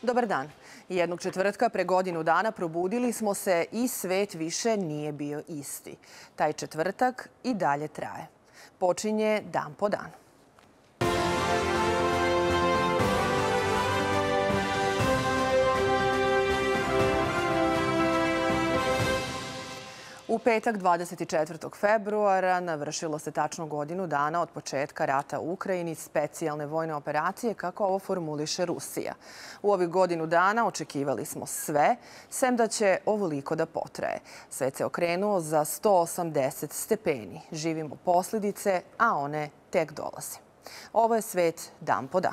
Dobar dan. Jednog četvrtka pre godinu dana probudili smo se i svet više nije bio isti. Taj četvrtak i dalje traje. Počinje dan po dan. U petak 24. februara navršilo se tačno godinu dana od početka rata u Ukrajini, specijalne vojne operacije, kako ovo formuliše Rusija. U ovih godinu dana očekivali smo sve, sem da će ovoliko da potraje. Svet se okrenuo za 180 stepeni. Živimo posljedice, a one tek dolaze. Ovo je svet dan po dan.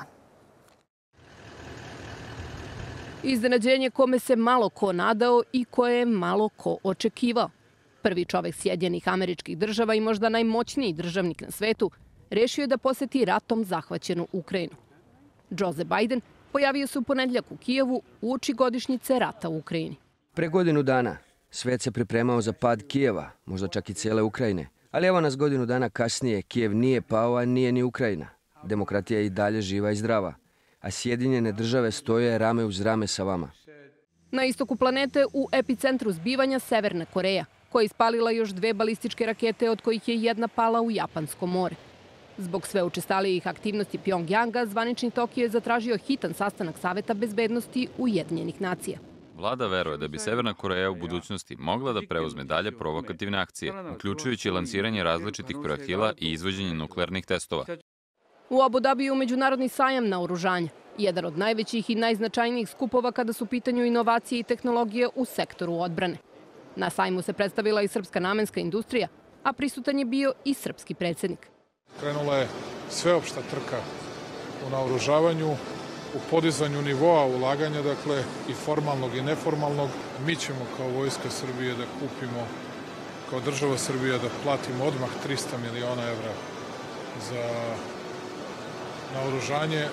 Iznenađenje kome se malo ko nadao i koje je malo ko očekivao. Prvi čovek Sjedinjenih Američkih Država i možda najmoćniji državnik na svetu rešio je da poseti ratom zahvaćenu Ukrajinu. Joe Biden pojavio se u ponedeljak u Kijevu uoči godišnjice rata u Ukrajini. Pre godinu dana svet se pripremao za pad Kijeva, možda čak i cijele Ukrajine. Ali evo nas godinu dana kasnije, Kijev nije pao, a nije ni Ukrajina. Demokratija je i dalje živa i zdrava, a Sjedinjene Države stoje rame uz rame sa vama. Na istoku planete, u epicentru zbivanja, Severna Koreja, koja je ispalila još 2 balističke rakete, od kojih je jedna pala u Japansko more. Zbog sve učestalijih aktivnosti Pjongjanga, zvanični Tokio je zatražio hitan sastanak Saveta bezbednosti Ujedinjenih nacija. Vlada veruje da bi Severna Koreja u budućnosti mogla da preuzme dalje provokativne akcije, uključujući lansiranje različitih projektila i izvođenje nuklearnih testova. U Abu Dabiju međunarodni sajam naoružanja, jedan od najvećih i najznačajnijih skupova kada su u pitanju inovacije i tehnologije u sektoru odbrane. Na sajmu se predstavila i srpska namenska industrija, a prisutan je bio i srpski predsjednik. Krenula je sveopšta trka u naoružavanju, u podizanju nivoa ulaganja, dakle i formalnog i neformalnog. Mi ćemo kao Vojska Srbije da kupimo, kao država Srbija da platimo odmah 300 miliona evra za naoružanje.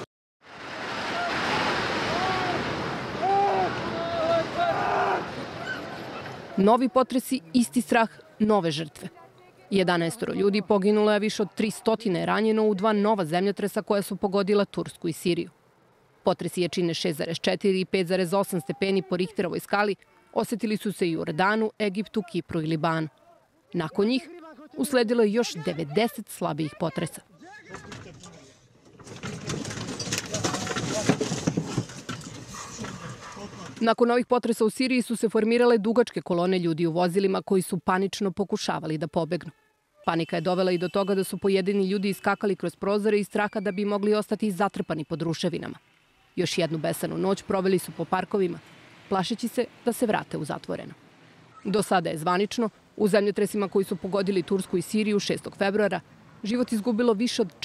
Novi potresi, isti strah, nove žrtve. 11 ljudi poginulo, a više od 300 je ranjeno u 2 nova zemljotresa koja su pogodila Tursku i Siriju. Potresi jačine 6,4 i 5,8 stepeni po Richterovoj skali osetili su se i u Jordanu, Egiptu, Kipru i Libanu. Nakon njih usledilo je još 90 slabijih potresa. Nakon ovih potresa u Siriji su se formirale dugačke kolone ljudi u vozilima koji su panično pokušavali da pobegnu. Panika je dovela i do toga da su pojedini ljudi iskakali kroz prozore iz straha da bi mogli ostati zatrpani pod ruševinama. Još jednu besanu noć proveli su po parkovima, plašeći se da se vrate u zatvoreno. Do sada je zvanično, u zemljotresima koji su pogodili Tursku i Siriju 6. februara, život izgubilo više od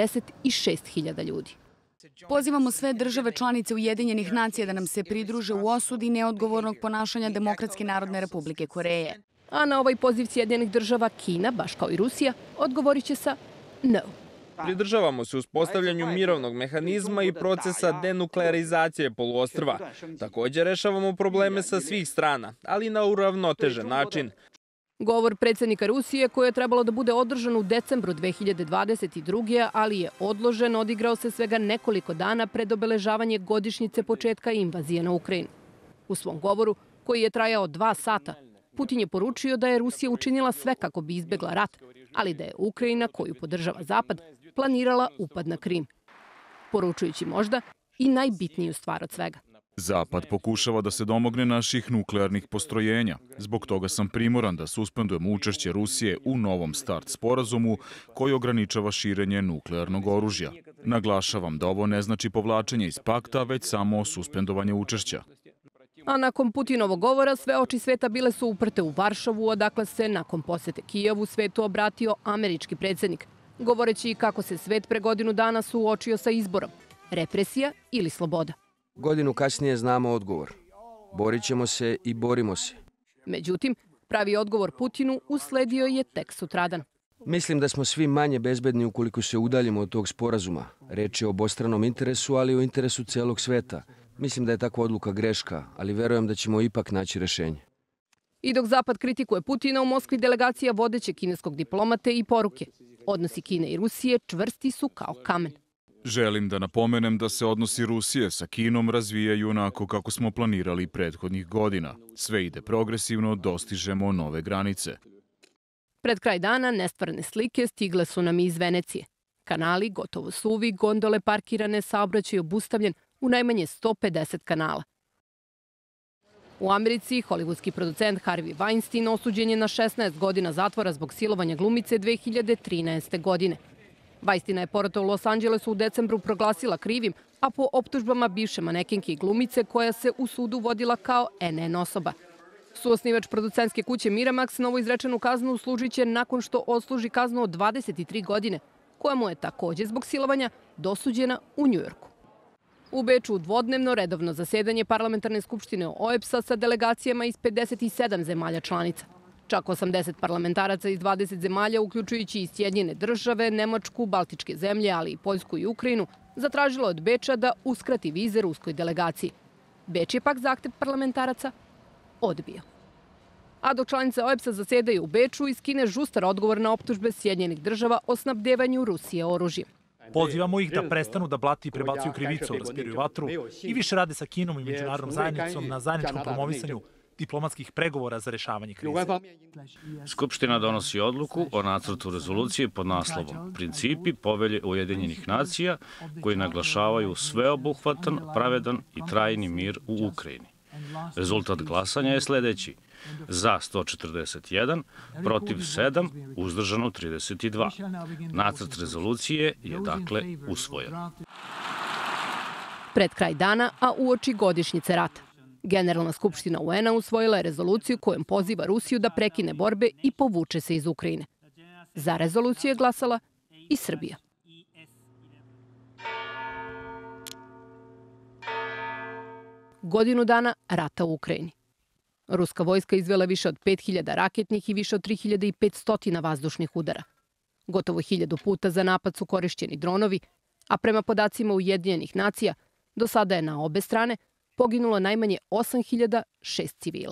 46.000 ljudi. Pozivamo sve države članice Ujedinjenih nacija da nam se pridruže u osudi neodgovornog ponašanja Demokratske narodne republike Koreje. A na ovaj poziv Sjedinjenih država Kina, baš kao i Rusija, odgovorit će sa no. Pridržavamo se uspostavljanju mirovnog mehanizma i procesa denuklearizacije poluostrva. Također rešavamo probleme sa svih strana, ali na uravnotežen način. Govor predsjednika Rusije, koji je trebalo da bude održan u decembru 2022. ali je odložen, odigrao se svega nekoliko dana pred obeležavanje godišnjice početka invazije na Ukrajinu. U svom govoru, koji je trajao 2 sata, Putin je poručio da je Rusija učinila sve kako bi izbegla rat, ali da je Ukrajina, koju podržava Zapad, planirala upad na Krim. Poručujući možda i najbitniju stvar od svega. Zapad pokušava da se domogne naših nuklearnih postrojenja. Zbog toga sam primoran da suspendujemo učešće Rusije u novom START sporazumu koji ograničava širenje nuklearnog oružja. Naglašavam da ovo ne znači povlačenje iz pakta, već samo suspendovanje učešća. A nakon Putinovog govora sve oči sveta bile su uprte u Varšavu, odakle se nakon posete Kijevu svetu obratio američki predsjednik, govoreći kako se svet pre godinu dana suočio sa izborom – represija ili sloboda. Godinu kasnije znamo odgovor. Borit ćemo se i borimo se. Međutim, pravi odgovor Putinu usledio je tek sutradan. Mislim da smo svi manje bezbedni ukoliko se udaljimo od tog sporazuma. Reč je o obostranom interesu, ali o interesu celog sveta. Mislim da je takva odluka greška, ali verujem da ćemo ipak naći rešenje. I dok Zapad kritikuje Putina, u Moskvi delegacija vodeće kineskog diplomate i poruke. Odnosi Kine i Rusije čvrsti su kao kamen. Želim da napomenem da se odnosi Rusije sa Kinom razvijaju onako kako smo planirali prethodnih godina. Sve ide progresivno, dostižemo nove granice. Pred kraj dana nestvarne slike stigle su nam i iz Venecije. Kanali gotovo suvi, gondole parkirane, saobraćaj obustavljen u najmanje 150 kanala. U Americi, hollywoodski producent Harvey Weinstein osuđen je na 16 godina zatvora zbog silovanja glumice 2013. godine. Weinsteina je porota u Los Angelesu u decembru proglasila krivim, a po optužbama bivše manekenke i glumice koja se u sudu vodila kao NN osoba. Suosnivač producentske kuće Miramax novo izrečenu kaznu služiće nakon što odsluži kaznu od 23 godine, koja mu je takođe zbog silovanja dosuđena u Njujorku. U Beču dvodnevno redovno zasedanje Parlamentarne skupštine OEBS-a sa delegacijama iz 57 zemalja članica. Čak 80 parlamentaraca iz 20 zemalja, uključujući i Sjedinjene države, Nemačku, Baltičke zemlje, ali i Poljsku i Ukrajinu, zatražilo od Beča da uskrati vize ruskoj delegaciji. Beč je pak zahtev parlamentaraca odbio. A dok članice OEBS-a zasedaju u Beču, iz Kine žustar odgovor na optužbe Sjedinjenih država o snabdevanju Rusije oružjem. Pozivamo ih da prestanu da blati i prebacuju krivicu, raspiruju vatru i više rade sa Kinom i međunarodnom zajednicom na zajedničkom promovisanju diplomatskih pregovora za rešavanje krize. Skupština donosi odluku o nacrtu rezolucije pod naslovom Principi povelje Ujedinjenih nacija koji naglašavaju sveobuhvatan, pravedan i trajni mir u Ukrajini. Rezultat glasanja je sledeći. Za 141, protiv 7, uzdržano 32. Nacrt rezolucije je dakle usvojen. Pred kraj dana, a uoči godišnjice rata, Generalna skupština UN-a usvojila je rezoluciju kojom poziva Rusiju da prekine borbe i povuče se iz Ukrajine. Za rezoluciju je glasala i Srbija. Godinu dana rata u Ukrajini. Ruska vojska izvela više od 5000 raketnih i više od 3500 vazdušnih udara. Gotovo 1000 puta za napad su korišćeni dronovi, a prema podacima Ujedinjenih nacija, do sada je na obe strane poginulo najmanje 8006 civila.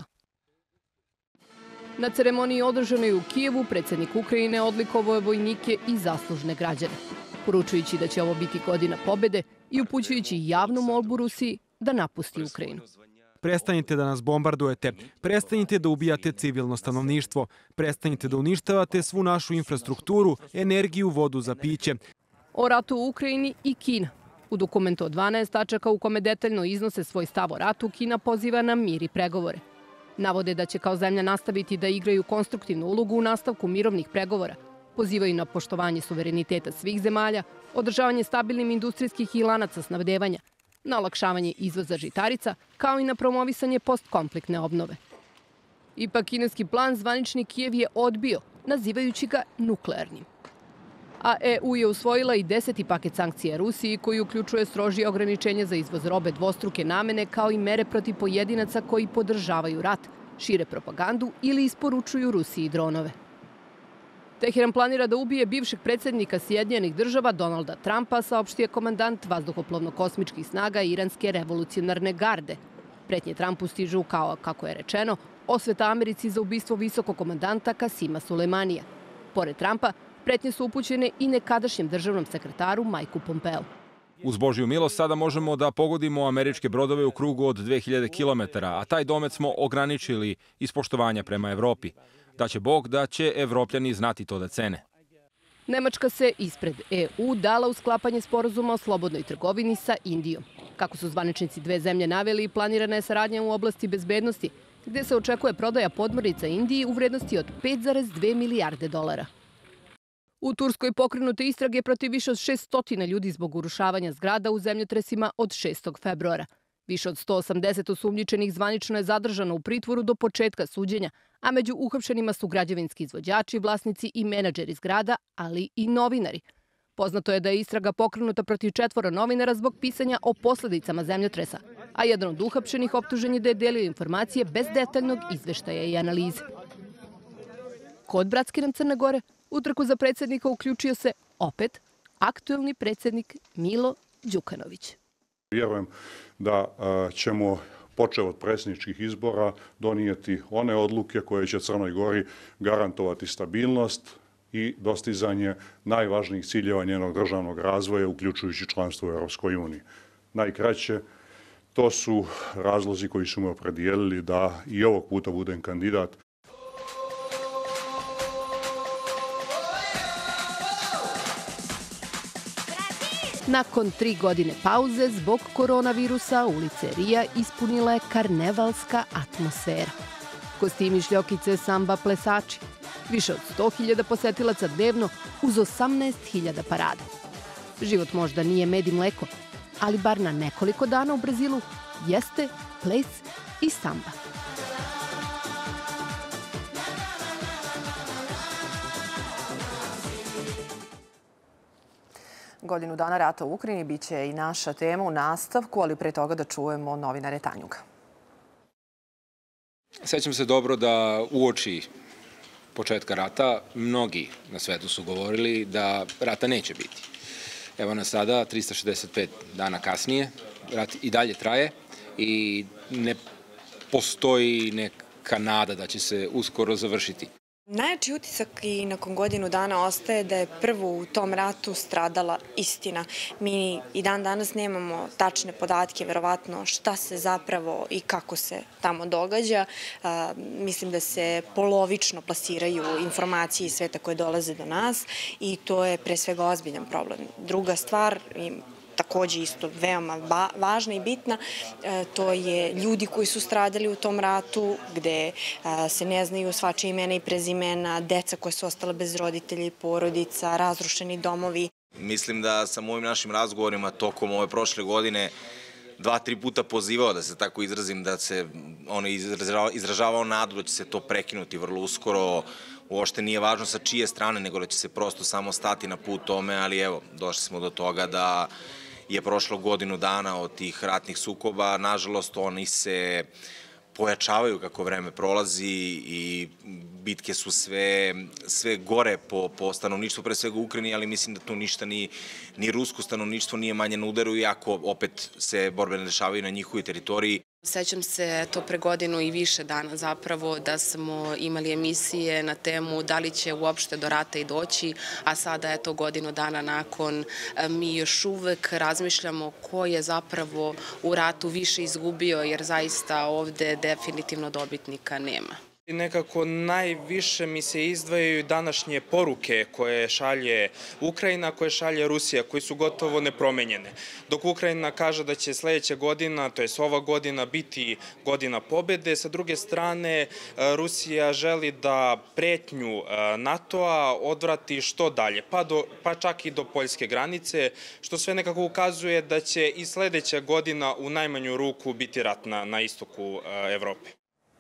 Na ceremoniji održanoj u Kijevu, predsjednik Ukrajine odlikovao je vojnike i zaslužne građane, poručujući da će ovo biti godina pobede i upućujući javnu molbu Rusiji da napusti Ukrajinu. Prestanite da nas bombardujete, prestanite da ubijate civilno stanovništvo, prestanite da uništavate svu našu infrastrukturu, energiju, vodu za piće. O ratu u Ukrajini i Kina. U dokumentu od 12 tačaka u kome detaljno iznose svoj stav o ratu, Kina poziva na mir i pregovore. Navode da će kao zemlja nastaviti da igraju konstruktivnu ulogu u nastavku mirovnih pregovora. Pozivaju na poštovanje suvereniteta svih zemalja, održavanje stabilnim industrijskih i lanaca snabdevanja, na olakšavanje izvoza žitarica, kao i na promovisanje postkonfliktne obnove. Ipak kineski plan zvanični Kijev je odbio, nazivajući ga nuklearnim. A EU je usvojila i 10. paket sankcija Rusiji koji uključuje strožije ograničenje za izvoz robe dvostruke namene kao i mere protiv pojedinaca koji podržavaju rat, šire propagandu ili isporučuju Rusiji dronove. Teheran planira da ubije bivšeg predsjednika Sjedinjenih država Donalda Trumpa, saopštio je komandant vazduhoplovno-kosmičkih snaga Iranske revolucionarne garde. Pretnje Trumpu stižu kao, kako je rečeno, osveta Americi za ubistvo visokog komandanta Kasima Sulejmanija. Pored Trumpa, pretnje su upućene i nekadašnjem državnom sekretaru Majku Pompeu. Uz Božju milost sada možemo da pogodimo američke brodove u krugu od 2000 km, a taj domet smo ograničili iz poštovanja prema Evropi. Da će Bog da će Evropljani znati to da cene. Nemačka se ispred EU dala u sklapanje sporazuma o slobodnoj trgovini sa Indijom. Kako su zvaničnici dve zemlje naveli, planirana je saradnja u oblasti bezbednosti, gde se očekuje prodaja podmornica Indiji u vrednosti od 5,2 milijarde dolara. U Turskoj pokrenute istrage protiv više od 600 ljudi zbog urušavanja zgrada u zemljotresima od 6. februara. Više od 180 osumnjičenih zvanično je zadržano u pritvoru do početka suđenja, a među uhapšenima su građevinski izvođači, vlasnici i menadžeri zgrada, ali i novinari. Poznato je da je istraga pokrenuta protiv 4 novinara zbog pisanja o posledicama zemljotresa, a jedan od uhapšenih optužen je da je delio informacije bez detaljnog izveštaja i analize. Kod bratske nam Crne Gore u trku za predsjednika uključio se opet aktuelni predsjednik Milo Đukanović. Vjerujem da ćemo, počev od predsjedničkih izbora, donijeti one odluke koje će Crnoj Gori garantovati stabilnost, i dostizanje najvažnijih ciljeva njenog državnog razvoja, uključujući članstvo u Europskoj uniji. Najkraće, to su razlozi koji su me opredijelili da i ovog puta budem kandidat. Nakon 3 godine pauze zbog koronavirusa ulice Rija ispunila je karnevalska atmosfera. Kostimi, šljokice, samba, plesači. Više od 100.000 posetilaca dnevno uz 18.000 parada. Život možda nije med i mleko, ali bar na nekoliko dana u Brazilu jeste ples i samba. Godinu dana rata u Ukrajini biće i naša tema u nastavku, ali pre toga da čujemo novinare Tanjuga. Sećam se dobro da uoči početka rata mnogi na svetu su govorili da rata neće biti. Evo nas sada, 365 dana kasnije, rat i dalje traje i ne postoji neka nada da će se uskoro završiti. Najjači utisak i nakon godinu dana ostaje da je prvo u tom ratu stradala istina. Mi i dan danas nemamo tačne podatke, verovatno šta se zapravo i kako se tamo događa. Mislim da se polovično plasiraju informacije iz sveta koje dolaze do nas i to je pre svega ozbiljan problem. Druga stvar, takođe isto veoma važna i bitna, to je ljudi koji su stradali u tom ratu, gde se ne znaju svačije imena i prezimena, deca koja su ostala bez roditelja i porodica, razrušeni domovi. Mislim da sam u ovim našim razgovorima tokom ove prošle godine 2-3 puta pozivao, da se tako izrazim, da se izražavao nadu da će se to prekinuti vrlo uskoro. Uopšte nije važno sa čije strane, nego da će se prosto samo stati na put tome, ali evo, došli smo do toga da je prošlo godinu dana od tih ratnih sukoba. Nažalost, oni se pojačavaju kako vreme prolazi i bitke su sve gore po stanovništvu, pre svega u Ukrajini, ali mislim da tu ništa ni rusko stanovništvo nije manje na udaru, iako opet se borbe ne dešavaju na njihovoj teritoriji. Sećam se to pre godinu i više dana zapravo da smo imali emisije na temu da li će uopšte do rata i doći, a sada je to godinu dana nakon. Mi još uvek razmišljamo ko je zapravo u ratu više izgubio, jer zaista ovde definitivno dobitnika nema. Nekako najviše mi se izdvajaju današnje poruke koje šalje Ukrajina, koje šalje Rusija, koji su gotovo nepromenjene. Dok Ukrajina kaže da će sledeća godina, to je ova godina, biti godina pobede, sa druge strane Rusija želi da pretnju NATO-a odvrati što dalje, pa čak i do poljske granice, što sve nekako ukazuje da će i sledeća godina u najmanju ruku biti rat na istoku Evrope.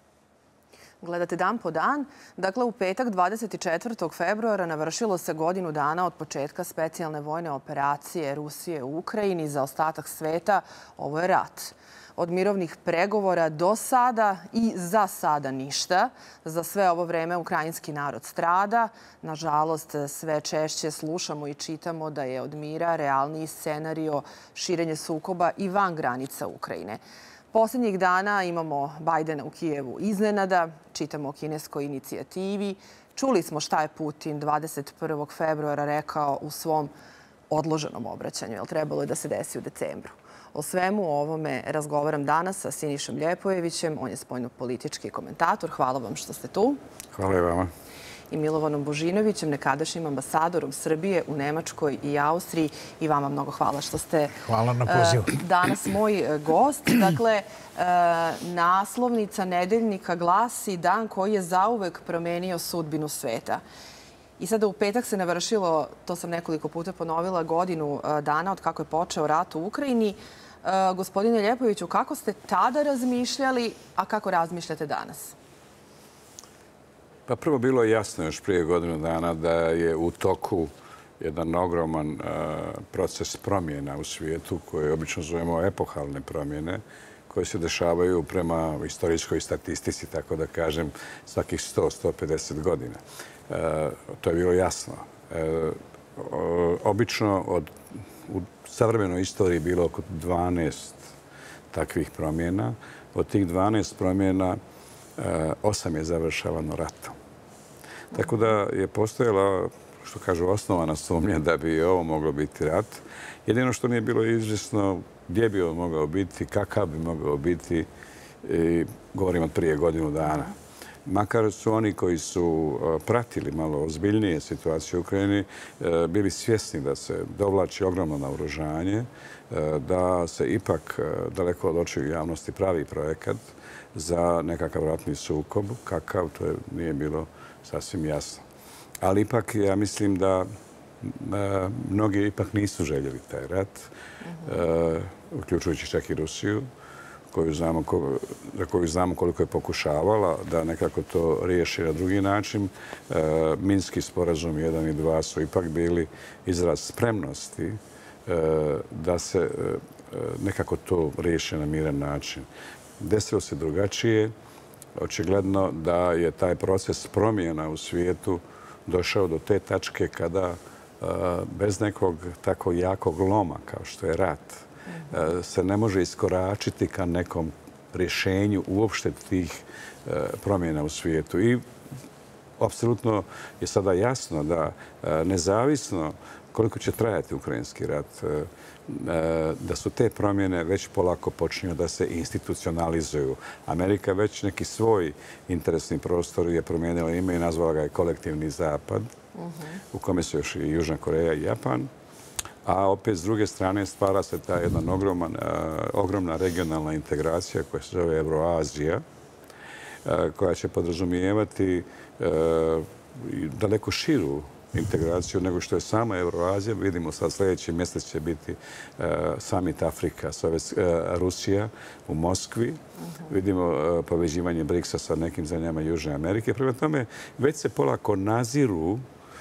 Gledate Dan po dan. Dakle, u petak 24. februara navršilo se godinu dana od početka specijalne vojne operacije Rusije u Ukrajini. Za ostatak sveta ovo je rat. Od mirovnih pregovora do sada i za sada ništa. Za sve ovo vreme ukrajinski narod strada. Nažalost, sve češće slušamo i čitamo da je od mira realniji scenario širenje sukoba i van granica Ukrajine. Poslednjih dana imamo Bajdena u Kijevu iznenada, čitamo o kineskoj inicijativi. Čuli smo šta je Putin 21. februara rekao u svom odloženom obraćanju, jer trebalo je da se desi u decembru. O svemu ovome razgovaram danas sa Sinišom Ljepojevićem. On je spoljnopolitički komentator. Hvala vam što ste tu. Hvala i vama. I Milovanom Božinovićem, nekadašnjim ambasadorom Srbije u Nemačkoj i Austriji. I vama mnogo hvala što ste danas moj gost. Dakle, naslovnica nedeljnika glasi Dan koji je zauvek promenio sudbinu sveta. I sada u petak se navršilo, to sam nekoliko puta ponovila, godinu dana od kako je počeo rat u Ukrajini. Gospodine Ljepojeviću, kako ste tada razmišljali, a kako razmišljate danas? Pa prvo bilo je jasno još prije godinu dana da je u toku jedan ogroman proces promjena u svijetu koje obično zovemo epohalne promjene koje se dešavaju prema istorijskoj statistici, tako da kažem, svakih 100-150 godina. To je bilo jasno. Obično u savremenoj istoriji bilo oko 12 takvih promjena. Od tih 12 promjena 8 je završavano ratom. Tako da je postojala, što kažu, osnovana sumnja da bi ovo moglo biti rat. Jedino što nije bilo izvjesno gdje bi on mogao biti, kakav bi mogao biti, govorim od prije godinu dana. Makar su oni koji su pratili malo ozbiljnije situaciju u Ukrajini bili svjesni da se dovlači ogromno naoružanje, da se ipak daleko od očiju javnosti pravi projekat za nekakav ratni sukob. Kakav, to nije bilo sasvim jasno. Ali ipak ja mislim da mnogi ipak nisu željeli taj rat, uključujući čak i Rusiju, za koju znamo koliko je pokušavala da nekako to riješi na drugi način. Minski sporazum 1 i 2 su ipak bili izraz spremnosti da se nekako to riješi na miran način. Desilo se drugačije. Očigledno da je taj proces promjena u svijetu došao do te tačke kada bez nekog tako jakog loma kao što je rat se ne može iskoračiti ka nekom rješenju uopšte tih promjena u svijetu. I apsolutno je sada jasno da nezavisno koliko će trajati ukrajinski rat, da su te promjene već polako počinju da se institucionalizuju. Amerika već neki svoj interesni prostor je promijenila ime i nazvala ga je kolektivni zapad, u kome su još i Južna Koreja i Japan. A opet, s druge strane, stvara se ta jedna ogromna regionalna integracija koja se zove Euroazija, koja će podrazumijevati daleko širu integraciju nego što je sama Euroazija. Vidimo sad sljedeći mjesec će biti summit Afrika, Rusija u Moskvi. Vidimo povezivanje BRICS-a sa nekim zemljama Južne Amerike. Prema tome, već se polako naziru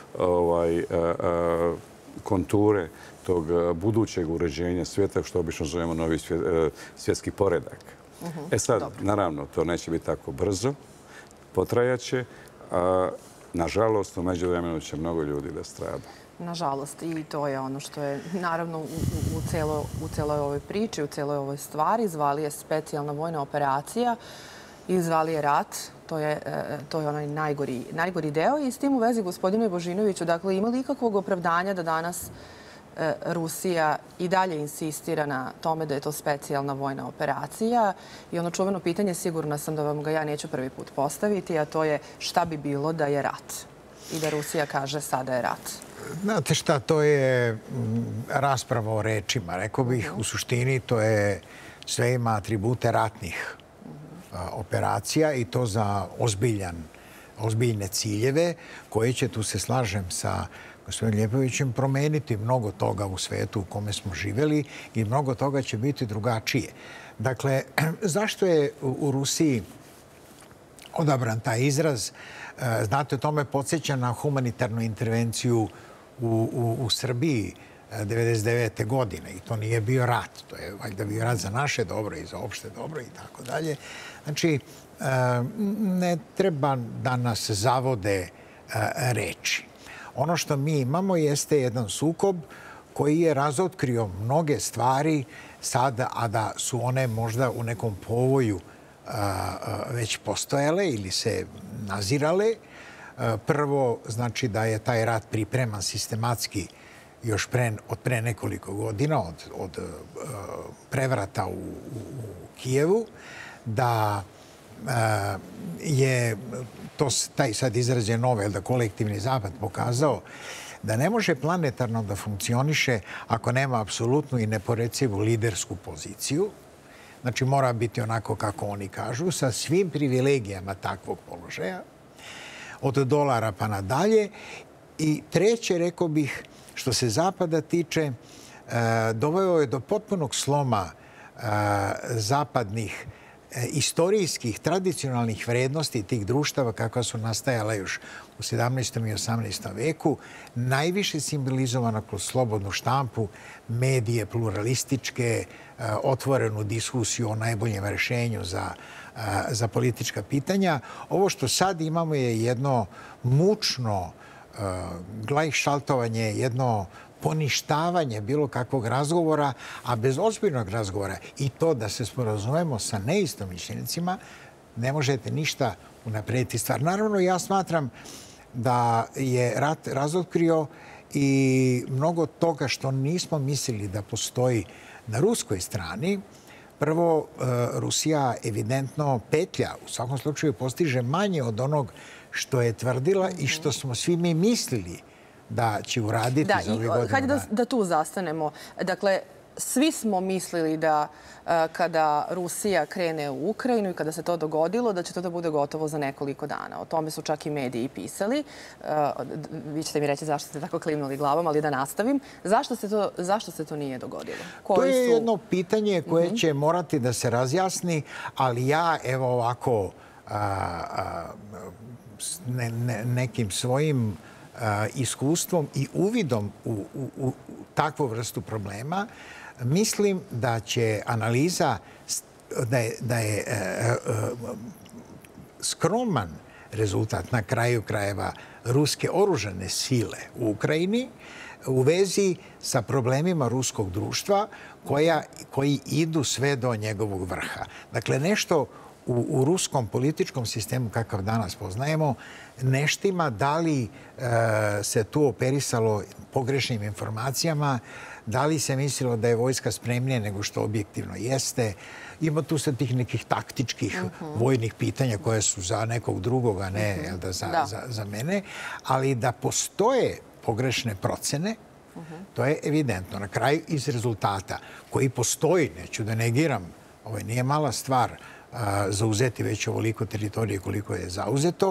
konture tog budućeg uređenja svijeta, što obično zovemo novi svjetski poredak. Sad, naravno, to neće biti tako brzo, potrajaće, a nažalost, u međuvremenu će mnogo ljudi da strada. Nažalost, i to je ono što je, naravno, u celoj ovoj priči, u celoj ovoj stvari, zvali je specijalna vojna operacija i zvali je rat. To je onaj najgori deo. I s tim u vezi, gospodine Božinoviću, dakle, ima li ikakvog opravdanja da danas Rusija i dalje insistira na tome da je to specijalna vojna operacija? I ono čuveno pitanje, sigurna sam da vam ga ja neću prvi put postaviti, a to je šta bi bilo da je rat? I da Rusija kaže sada je rat. Znate šta, to je rasprava o rečima. Rekao bih, u suštini to je sve ima atribute ratnih operacija i to za ozbiljne ciljeve koje će, tu se slažem sa gospodinom Ljepovićem, promeniti mnogo toga u svetu u kome smo živjeli i mnogo toga će biti drugačije. Dakle, zašto je u Rusiji odabran taj izraz? Znate, to me podsjeća na humanitarnu intervenciju u Srbiji 1999. godine i to nije bio rat. To je valjda bio rat za naše dobro i za opšte dobro i tako dalje. Znači, ne treba da nas zavode reči. Ono što mi imamo jeste jedan sukob koji je razotkrio mnoge stvari sada, a da su one možda u nekom povoju već postojale ili se nazirale. Prvo, znači da je taj rat pripreman sistematski još od pre nekoliko godina, od prevrata u Kijevu, da je taj sad izraz je nove, da kolektivni zapad pokazao da ne može planetarno da funkcioniše ako nema apsolutnu i neporecivu lidersku poziciju. Znači, mora biti onako kako oni kažu, sa svim privilegijama takvog položaja, od dolara pa nadalje. I treće, rekao bih, što se Zapada tiče, doveo je do potpunog sloma zapadnih istorijskih, tradicionalnih vrednosti tih društava kakva su nastajala još u 17. i 18. veku, najviše simbolizovana kroz slobodnu štampu, medije pluralističke, otvorenu diskusiju o najboljem rešenju za politička pitanja. Ovo što sad imamo je jedno mučno glajšaltovanje, jedno poništavanje bilo kakvog razgovora, a bez ozbiljnog razgovora i to da se sporazumemo sa neistomišljenicima, ne možete ništa unaprediti stvar. Naravno, ja smatram da je rat razotkrio i mnogo toga što nismo mislili da postoji na ruskoj strani. Prvo, Rusija evidentno petlja, u svakom slučaju postiže manje od onog što je tvrdila i što smo svi mi mislili da će uraditi za ovih godina. Hajde da tu zastanemo. Dakle, svi smo mislili da kada Rusija krene u Ukrajinu i kada se to dogodilo, da će to da bude gotovo za nekoliko dana. O tome su čak i mediji pisali. Vi ćete mi reći zašto ste tako klimnuli glavom, ali da nastavim. Zašto se to nije dogodilo? To je jedno pitanje koje će morati da se razjasni, ali ja, evo ovako, nekim svojim iskustvom i uvidom u takvu vrstu problema, mislim da će analiza, da je skroman rezultat na kraju krajeva ruske oružane sile u Ukrajini u vezi sa problemima ruskog društva koji idu sve do njegovog vrha. Dakle, nešto u ruskom političkom sistemu, kakav danas poznajemo, neštima, da li se tu operisalo pogrešnim informacijama, da li se mislilo da je vojska spremnija nego što objektivno jeste. Ima tu sad tih nekih taktičkih vojnih pitanja koje su za nekog drugog, a ne za mene. Ali da postoje pogrešne procene, to je evidentno. Na kraju iz rezultata koji postoji, neću da negiram, ovo nije mala stvar zauzeti već ovoliko teritorije koliko je zauzeto,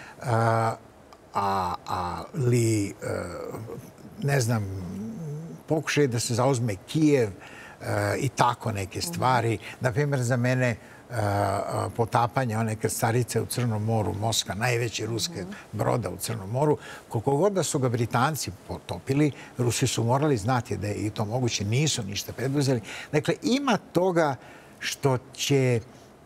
ali, ne znam, pokušaj da se zauzme Kijev i tako neke stvari. Naprimjer, za mene potapanje one krstarice u Crnom moru, Moskva, najveće ruske broda u Crnom moru, koliko god da su ga Britanci potopili, Rusi su morali znati da je i to moguće, nisu ništa preduzeli. Dakle, ima toga što će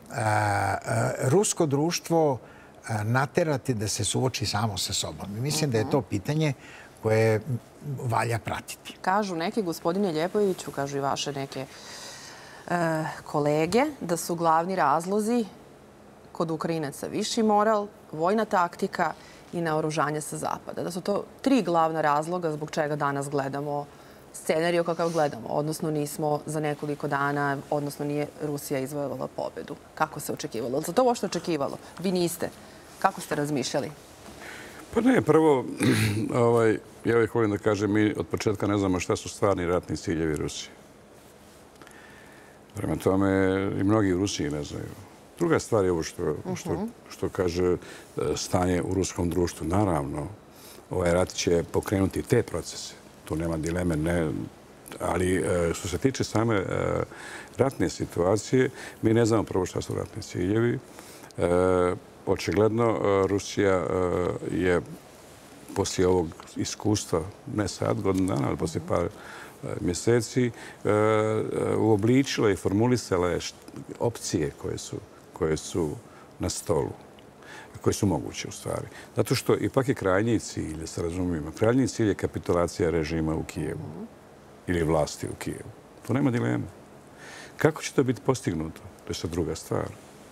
rusko društvo naterati da se suoči samo sa sobom. Mislim da je to pitanje koje valja pratiti. Kažu neki, gospodine Ljepoviću, kažu i vaše neke kolege, da su glavni razlozi kod Ukrajinaca viši moral, vojna taktika i naoružanje sa zapada. Da su to 3 glavna razloga zbog čega danas gledamo scenariju kakav gledamo, odnosno nismo za nekoliko dana, odnosno nije Rusija izvojevala pobedu. Kako se očekivalo? Ali se to uopšte očekivalo? Vi niste. Kako ste razmišljali? Pa ne, prvo, ja uvijek volim da kažem, mi od početka ne znamo šta su stvarni ratni ciljevi Rusije. Prema tome, i mnogi u Rusiji ne znaju. Druga stvar je ovo što kaže stanje u ruskom društvu. Naravno, ovaj rat će pokrenuti te procese. Tu nema dileme, ne. Ali što se tiče same ratne situacije, mi ne znamo prvo šta su ratni ciljevi. Očigledno, Rusija je poslije ovog iskustva, ne sad, godinu dana, ali poslije par mjeseci, uobličila i formulisala je opcije koje su na stolu, koje su moguće u stvari. Zato što ipak je krajnji cilj, da se razumijemo, krajnji cilj je kapitulacija režima u Kijevu ili vlasti u Kijevu. Tu nema dilema. Kako će to biti postignuto? To je sad druga stvar.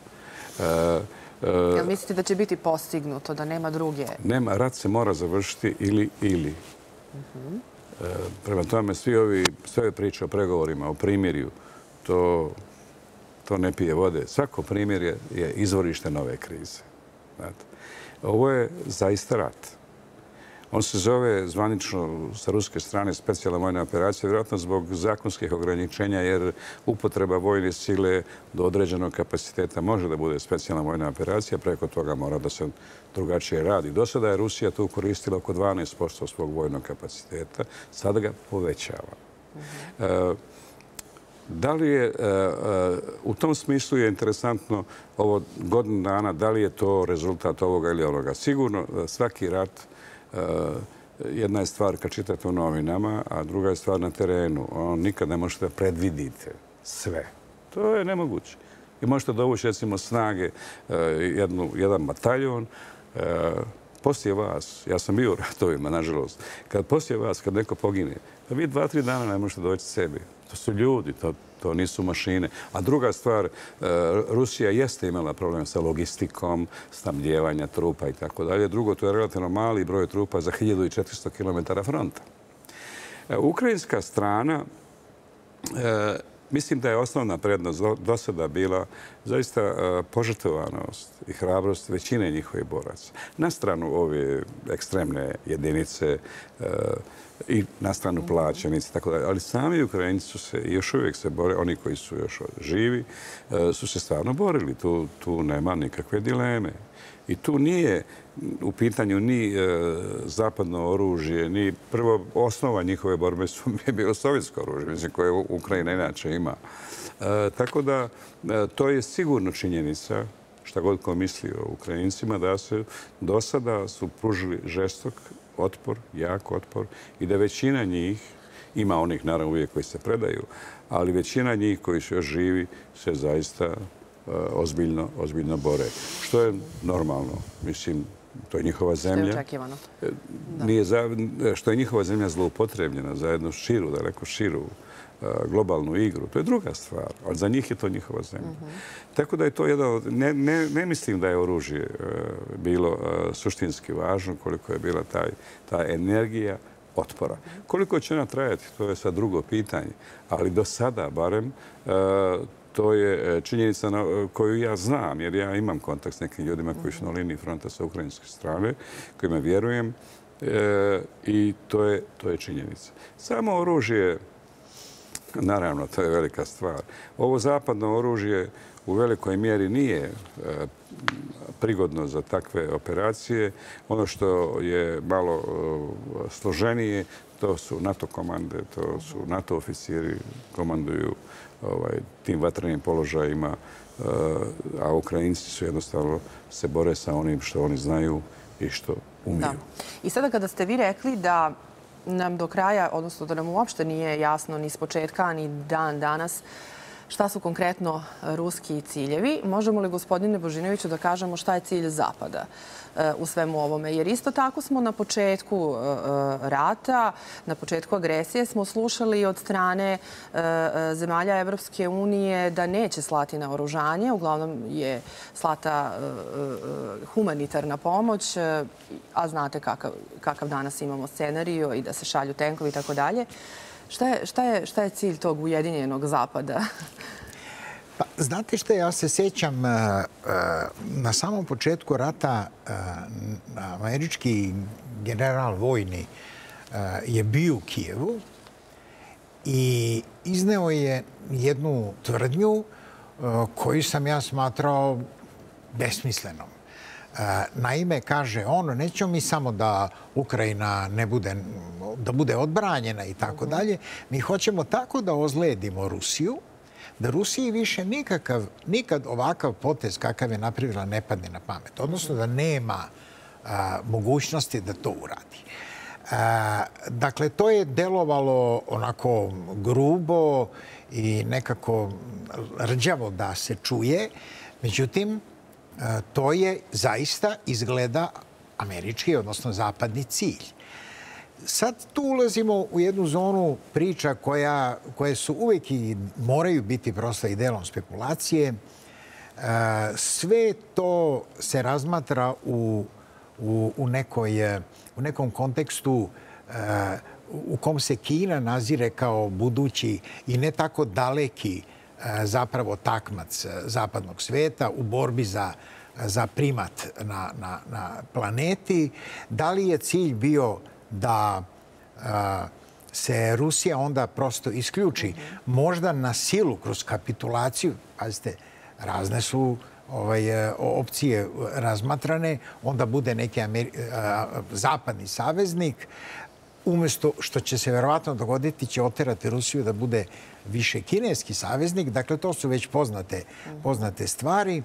Jel mislite da će biti postignuto, da nema druge? Nema, rat se mora završiti ili. Prema tome, sve ove priče o pregovorima, o primirju, to ne pije vode. Svako primirje je izvorište nove krize. Ovo je zaista rat. On se zove zvanično sa ruske strane specijalna vojna operacija, vjerojatno zbog zakonskih ograničenja, jer upotreba vojne sile do određenog kapaciteta može da bude specijalna vojna operacija, preko toga mora da se drugačije radi. Do sada je Rusija tu koristila oko 12% svog vojnog kapaciteta, sada ga povećava. Da li je, u tom smislu je interesantno ovo godinu dana, da li je to rezultat ovoga ili onoga. Sigurno svaki rat, jedna je stvar kad čitate u novinama, a druga je stvar na terenu. Nikad ne možete da predvidite sve. To je nemoguće. I možete dovući, recimo, snage, jedan bataljon. Poslije vas, ja sam bio u ratovima, nažalost, poslije vas, kad neko pogine, vi 2-3 dana ne možete doći sebi. To su ljudi, To nisu mašine. A druga stvar, Rusija jeste imala problem sa logistikom, snabdijevanja trupa i tako dalje. Drugo, to je relativno mali broj trupa za 1400 km fronta. Ukrajinska strana, mislim da je osnovna prednost do sada bila zaista požrtvovanost i hrabrost većine njihovih boraca. Na stranu ove ekstremne jedinice i na stranu plaćenici, tako dalje. Ali sami Ukrajinci su se, i još uvijek se bore, oni koji su još živi, su se stvarno borili. Tu nema nikakve dileme. I tu nije u pitanju ni zapadno oružje, ni prvo osnova njihove borbe je bilo sovjetsko oružje, mislim, koje Ukrajina inače ima. Tako da to je sigurno činjenica, šta god ko misli o Ukrajincima, da se do sada su pružili žestok otpor, jak otpor i da većina njih, ima onih naravno uvijek koji se predaju, ali većina njih koji su još živi se zaista ozbiljno bore. Što je normalno. Mislim, to je njihova zemlja. Što je očekivano. Što je njihova zemlja zloupotrebljena za jednu širu, daleko širu globalnu igru. To je druga stvar. Ali za njih je to njihova zemlja. Tako da je to jedno... Ne mislim da je oružje bilo suštinski važno, koliko je bila ta energija otpora. Koliko će ona trajati, to je sad drugo pitanje. Ali do sada, barem, to je činjenica koju ja znam, jer ja imam kontakt s nekim ljudima koji su na liniji fronta sa ukrajinske strane, kojima vjerujem, i to je činjenica. Samo oružje, naravno, to je velika stvar. Ovo zapadno oružje u velikoj mjeri nije prigodno za takve operacije. Ono što je malo složenije, to su NATO komande, to su NATO oficiri, komanduju tim vatrenim položajima, a Ukrajinci su jednostavno se bore sa onim što oni znaju i što umiju. I sada kada ste vi rekli da nam do kraja, odnosno da nam uopšte nije jasno ni s početka, ni dan danas, šta su konkretno ruski ciljevi, možemo li, gospodine Božinoviću, da kažemo šta je cilj Zapada u svemu ovome? Jer isto tako smo na početku rata, na početku agresije smo slušali od strane zemalja Evropske unije da neće slati naoružanje. Uglavnom je slata humanitarna pomoć, a znate kakav danas imamo scenariju i da se šalju tenkovi i tako dalje. Šta je cilj tog ujedinjenog Zapada? Pa, znate što, ja se sjećam na samom početku rata američki general vojni je bio u Kijevu i izneo je jednu tvrdnju koju sam ja smatrao besmislenom. Naime, kaže on, nećemo mi samo da Ukrajina da bude odbranjena i tako dalje, mi hoćemo tako da ozledimo Rusiju, da Rusiji više nikad ovakav potez kakav je napravila ne padne na pamet. Odnosno da nema mogućnosti da to uradi. Dakle, to je delovalo onako grubo i nekako rđavo da se čuje. Međutim, to je zaista izgleda američki, odnosno zapadni cilj. Sad tu ulazimo u jednu zonu priča koje su uvijek i moraju biti prosto i delom spekulacije. Sve to se razmatra u nekom kontekstu u kom se Kina nazire kao budući i ne tako daleki zapravo takmac zapadnog sveta u borbi za primat na planeti. Da li je cilj bio da se Rusija onda prosto isključi? Možda na silu, kroz kapitulaciju, pazite, razne su opcije razmatrane, onda bude neki zapadni saveznik, umjesto što će se verovatno dogoditi, će oterati Rusiju da bude više kineski saveznik. Dakle, to su već poznate stvari.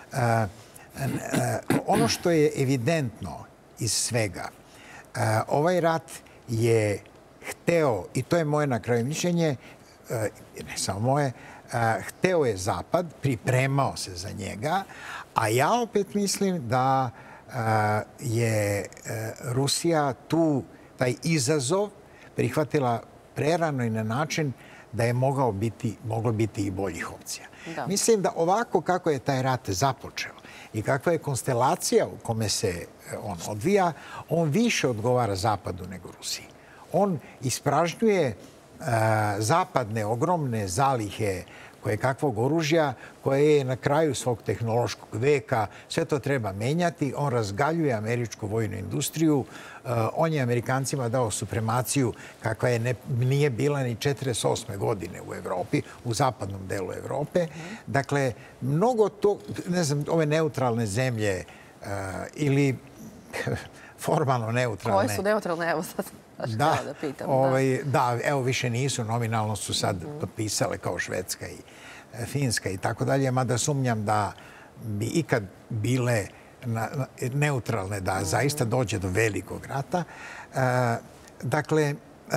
Ono što je evidentno iz svega, ovaj rat je hteo, i to je moje na kraju mišljenje, ne samo moje, hteo je Zapad, pripremao se za njega, a ja opet mislim da je Rusija tu taj izazov prihvatila prerano i na način da je moglo biti i boljih opcija. Mislim da ovako kako je taj rat započeo i kakva je konstelacija u kome se on odvija, on više odgovara Zapadu nego Rusiji. On ispražnjuje zapadne ogromne zalihe koje kakvog oružja, koje je na kraju svog tehnološkog veka. Sve to treba menjati. On razgaljuje američku vojnu industriju. On je Amerikancima dao supremaciju kakva nije bila ni 48. godine u Evropi, u zapadnom delu Evrope. Dakle, mnogo to, ne znam, ove neutralne zemlje ili formalno neutralne. Koje su neutralne? Evo sad. Da, evo više nisu, nominalno su sad potpisale kao Švedska i Finska i tako dalje, mada sumnjam da bi ikad bile neutralne, da zaista dođe do velikog rata. Dakle,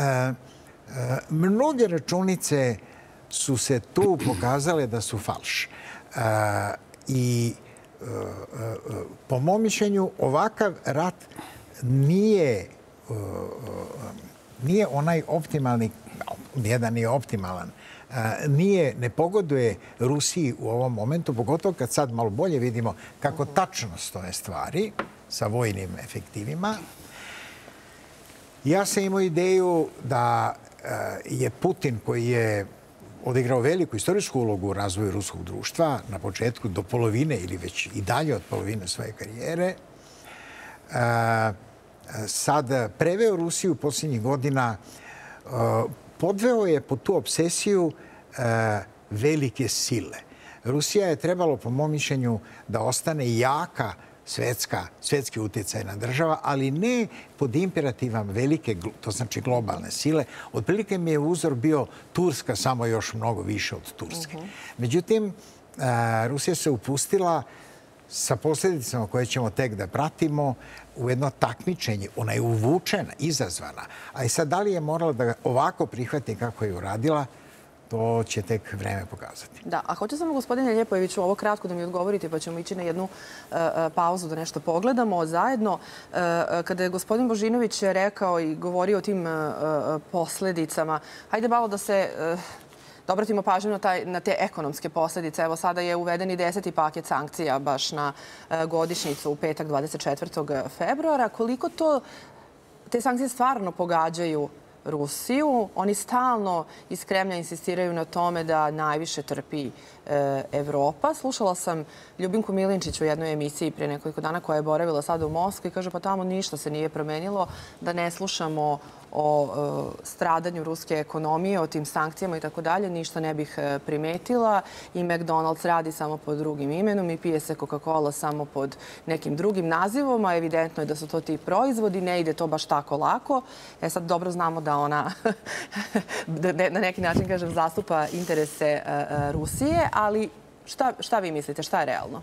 mnoge računice su se tu pokazale da su falš. I po mom mišljenju ovakav rat nije onaj optimalni, nijedan nije optimalan, ne pogoduje Rusiji u ovom momentu, pogotovo kad sad malo bolje vidimo kako tačno stoje stvari sa vojnim efektivima. Ja sam imao ideju da je Putin, koji je odigrao veliku istorijsku ulogu u razvoju ruskog društva, na početku do polovine ili već i dalje od polovine svoje karijere, sad preveo Rusiju posljednjih godina, podveo je pod tu obsesiju velike sile. Rusija je trebalo, po mom mišljenju, da ostane jaka svetski utjecajna država, ali ne pod imperativom velike, to znači globalne sile. Otprilike mi je uzor bio Turska, samo još mnogo više od Turske. Međutim, Rusija se upustila sa posljedicama koje ćemo tek da pratimo u jedno takmičenje. Ona je uvučena, izazvana. A i sad, da li je morala da ovako prihvati kako je uradila, to će tek vreme pokazati. Da, a hoću samo, gospodine Ljepojeviću, ovo kratko da mi odgovorite, pa ćemo ići na jednu pauzu da nešto pogledamo zajedno. Kada je gospodin Božinović rekao i govorio o tim posljedicama, hajde malo da obratimo pažnju na te ekonomske posljedice. Evo, sada je uveden i 10. paket sankcija baš na godišnjicu u petak 24. februara. Koliko te sankcije stvarno pogađaju Rusiju? Oni stalno iz Kremlja insistiraju na tome da najviše trpi Evropa. Slušala sam Ljubinku Milinčić u jednoj emisiji prije nekoliko dana koja je boravila sada u Moskvi i kaže pa tamo ništa se nije promenilo, da ne slušamo o stradanju ruske ekonomije, o tim sankcijama i tako dalje, ništa ne bih primetila. I McDonald's radi samo pod drugim imenom i pije se Coca-Cola samo pod nekim drugim nazivom, a evidentno je da su to ti proizvodi, ne ide to baš tako lako. Sad dobro znamo da ona na neki način, kažem, zastupa interese Rusije, ali šta vi mislite, šta je realno?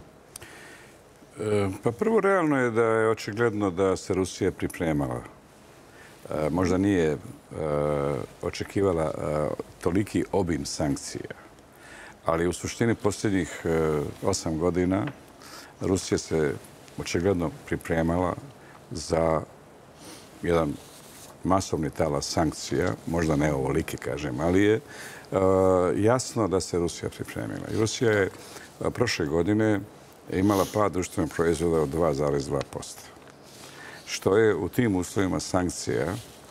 Pa prvo, realno je da je očigledno da se Rusija pripremala. Možda nije očekivala toliki obim sankcija, ali u suštini posljednjih 8 godina Rusija se očigledno pripremala za jedan masovni talas sankcija, možda ne ovoliki, kažem, ali je jasno da se Rusija pripremila. I Rusija je prošle godine imala pad društvenog proizvoda od 2,2%. Što je u tim uslovima sankcija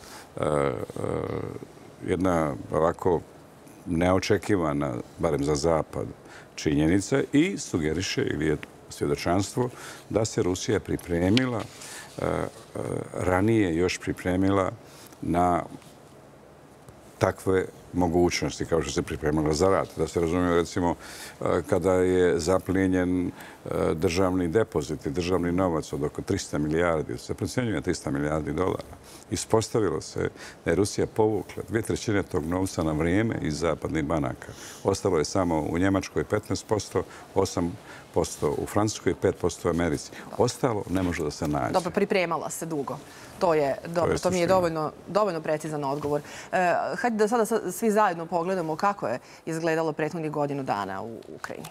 jedna ovako neočekivana, barem za Zapad, činjenica i sugeriše ili je svjedočanstvo da se Rusija pripremila, ranije još pripremila na takve mogućnosti, kao što se pripremala za rat. Da se razumije, recimo, kada je zaplijenjen državni depozit i državni novac od oko 300 milijardi, se procjenjuje 300 milijardi dolara, ispostavilo se da je Rusija povukla 2/3 tog novca na vrijeme iz zapadnih banaka. Ostalo je samo u Njemačkoj 15%, 8% u Francuskoj i 5% u Americi. Ostalo ne može da se nađe. Dobro, pripremala se dugo. To mi je dovoljno precizan odgovor. Hajde da sada svi zajedno pogledamo kako je izgledalo prethodnih godinu dana u Ukrajini.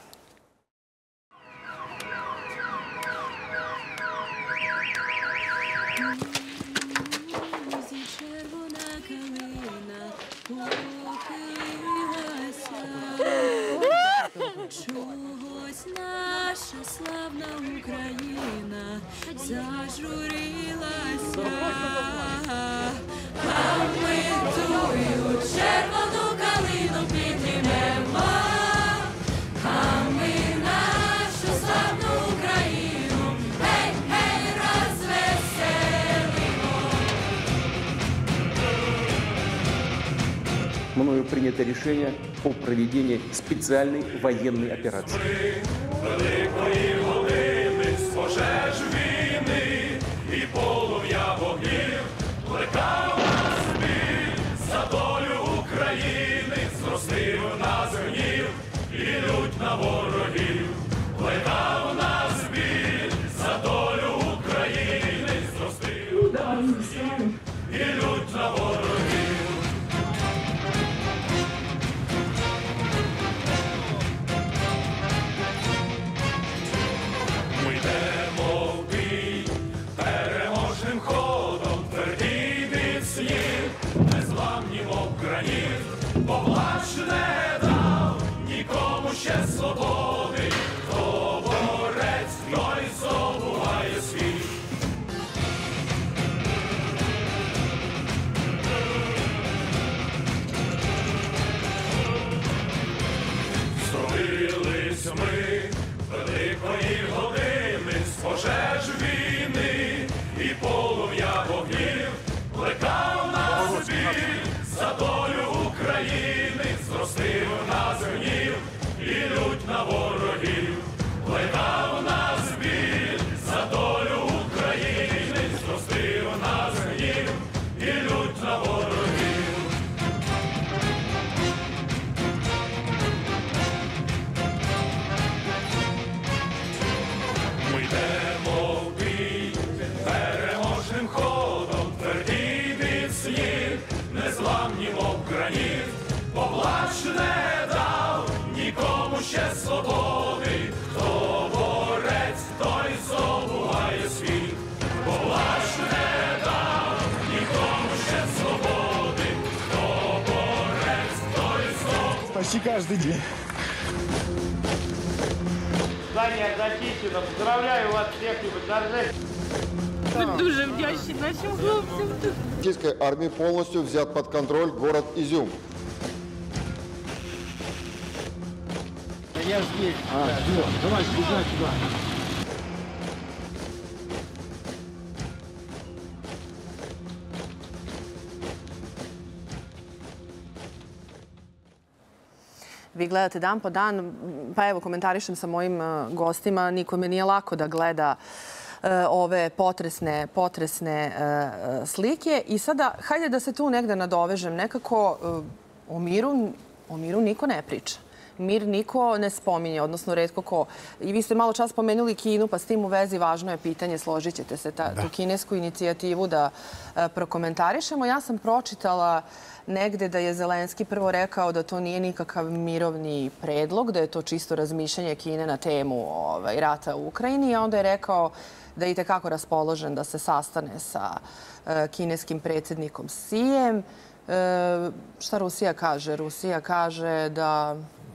Мною принято решение о проведении специальной военной операции. Великої години з пожеж війни і полум'я вогнів плекав нас біль за долю України, зростив нас гнів і лють на ворогів. Плекав нас біль за долю України, зростив нас гнів і лють на ворогів. Поплач не дав нікому ще свободи, хто борець, той здобуває світ. Здобились ми великої години з пожеж війни і полум'я вогнів плекав нас біль за долю України, зростив нас гнів і лють на ворогів. Плекав нас біль за долю України, зростив нас гнів і лють на ворогів. Ми йдемо в бій переможним ходом, тверді міцні, незламні, мов граніт. Поплач не дав нікому ще свободи, хто борець, той здобуває світ. Поплач не дав нікому ще свободи, хто борець, той здобуває. Почти каждый день. Здание зачищено. Поздравляю вас всех и торжественно. Ми дуже вдячні нашим хлопцям. Российской армии полностью взят под контроль город Изюм. Я здесь. Давай сюда. Vi gledate dan po dan, pa evo komentarišem sa mojim gostima, nikome nije lako da gleda ove potresne slike. I sada, hajde da se tu negde nadovežem. Nekako o miru niko ne priča. Mir niko ne spominje, odnosno retko ko. I vi ste malo čas pomenuli Kinu, pa s tim u vezi važno je pitanje, složit ćete se, tu kinesku inicijativu da prokomentarišemo. Ja sam pročitala negde da je Zelenski prvo rekao da to nije nikakav mirovni predlog, da je to čisto razmišljanje Kine na temu rata u Ukrajini, a onda je rekao da je itekako raspoložen da se sastane sa kineskim predsjednikom Xijem. Šta Rusija kaže? Rusija kaže da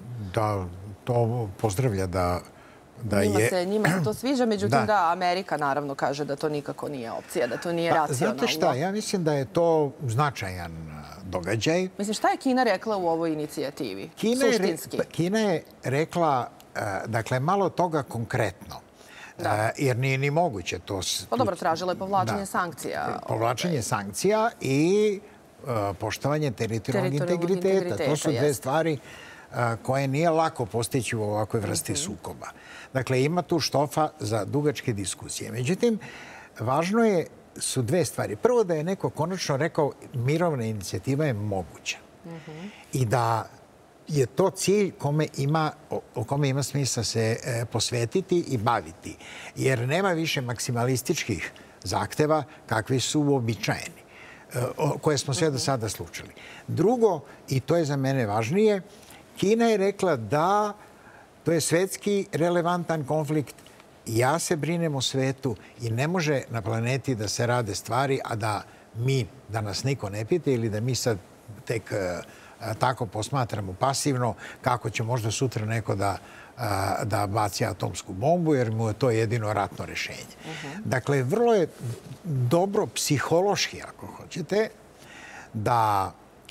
to pozdravlja, da je... Njima se to sviđa, međutim da Amerika naravno kaže da to nikako nije opcija, da to nije racionalno. Znate šta, ja mislim da je to značajan događaj. Mislim, šta je Kina rekla u ovoj inicijativi? Suštinski. Kina je rekla, dakle, malo toga konkretno. Jer nije ni moguće to... Pa dobro, tražila je povlačenje sankcija. Povlačenje sankcija i poštovanje teritorijalnog integriteta. To su dve stvari koje nije lako postići u ovakvoj vrsti sukoba. Dakle, ima tu štofa za dugačke diskusije. Međutim, važno su dve stvari. Prvo, da je neko konačno rekao mirovna inicijativa je moguća. I da je to cilj o kome ima smisla se posvetiti i baviti. Jer nema više maksimalističkih zahteva kakvi su uobičajeni, koje smo sve do sada slučali. Drugo, i to je za mene važnije, Kina je rekla da to je svetski relevantan konflikt. Ja se brinem o svetu i ne može na planeti da se rade stvari, a da nas niko ne pita ili da mi sad tek tako posmatramo pasivno kako će možda sutra neko da da baci atomsku bombu, jer mu je to jedino ratno rešenje. Dakle, vrlo je dobro psihološki, ako hoćete, da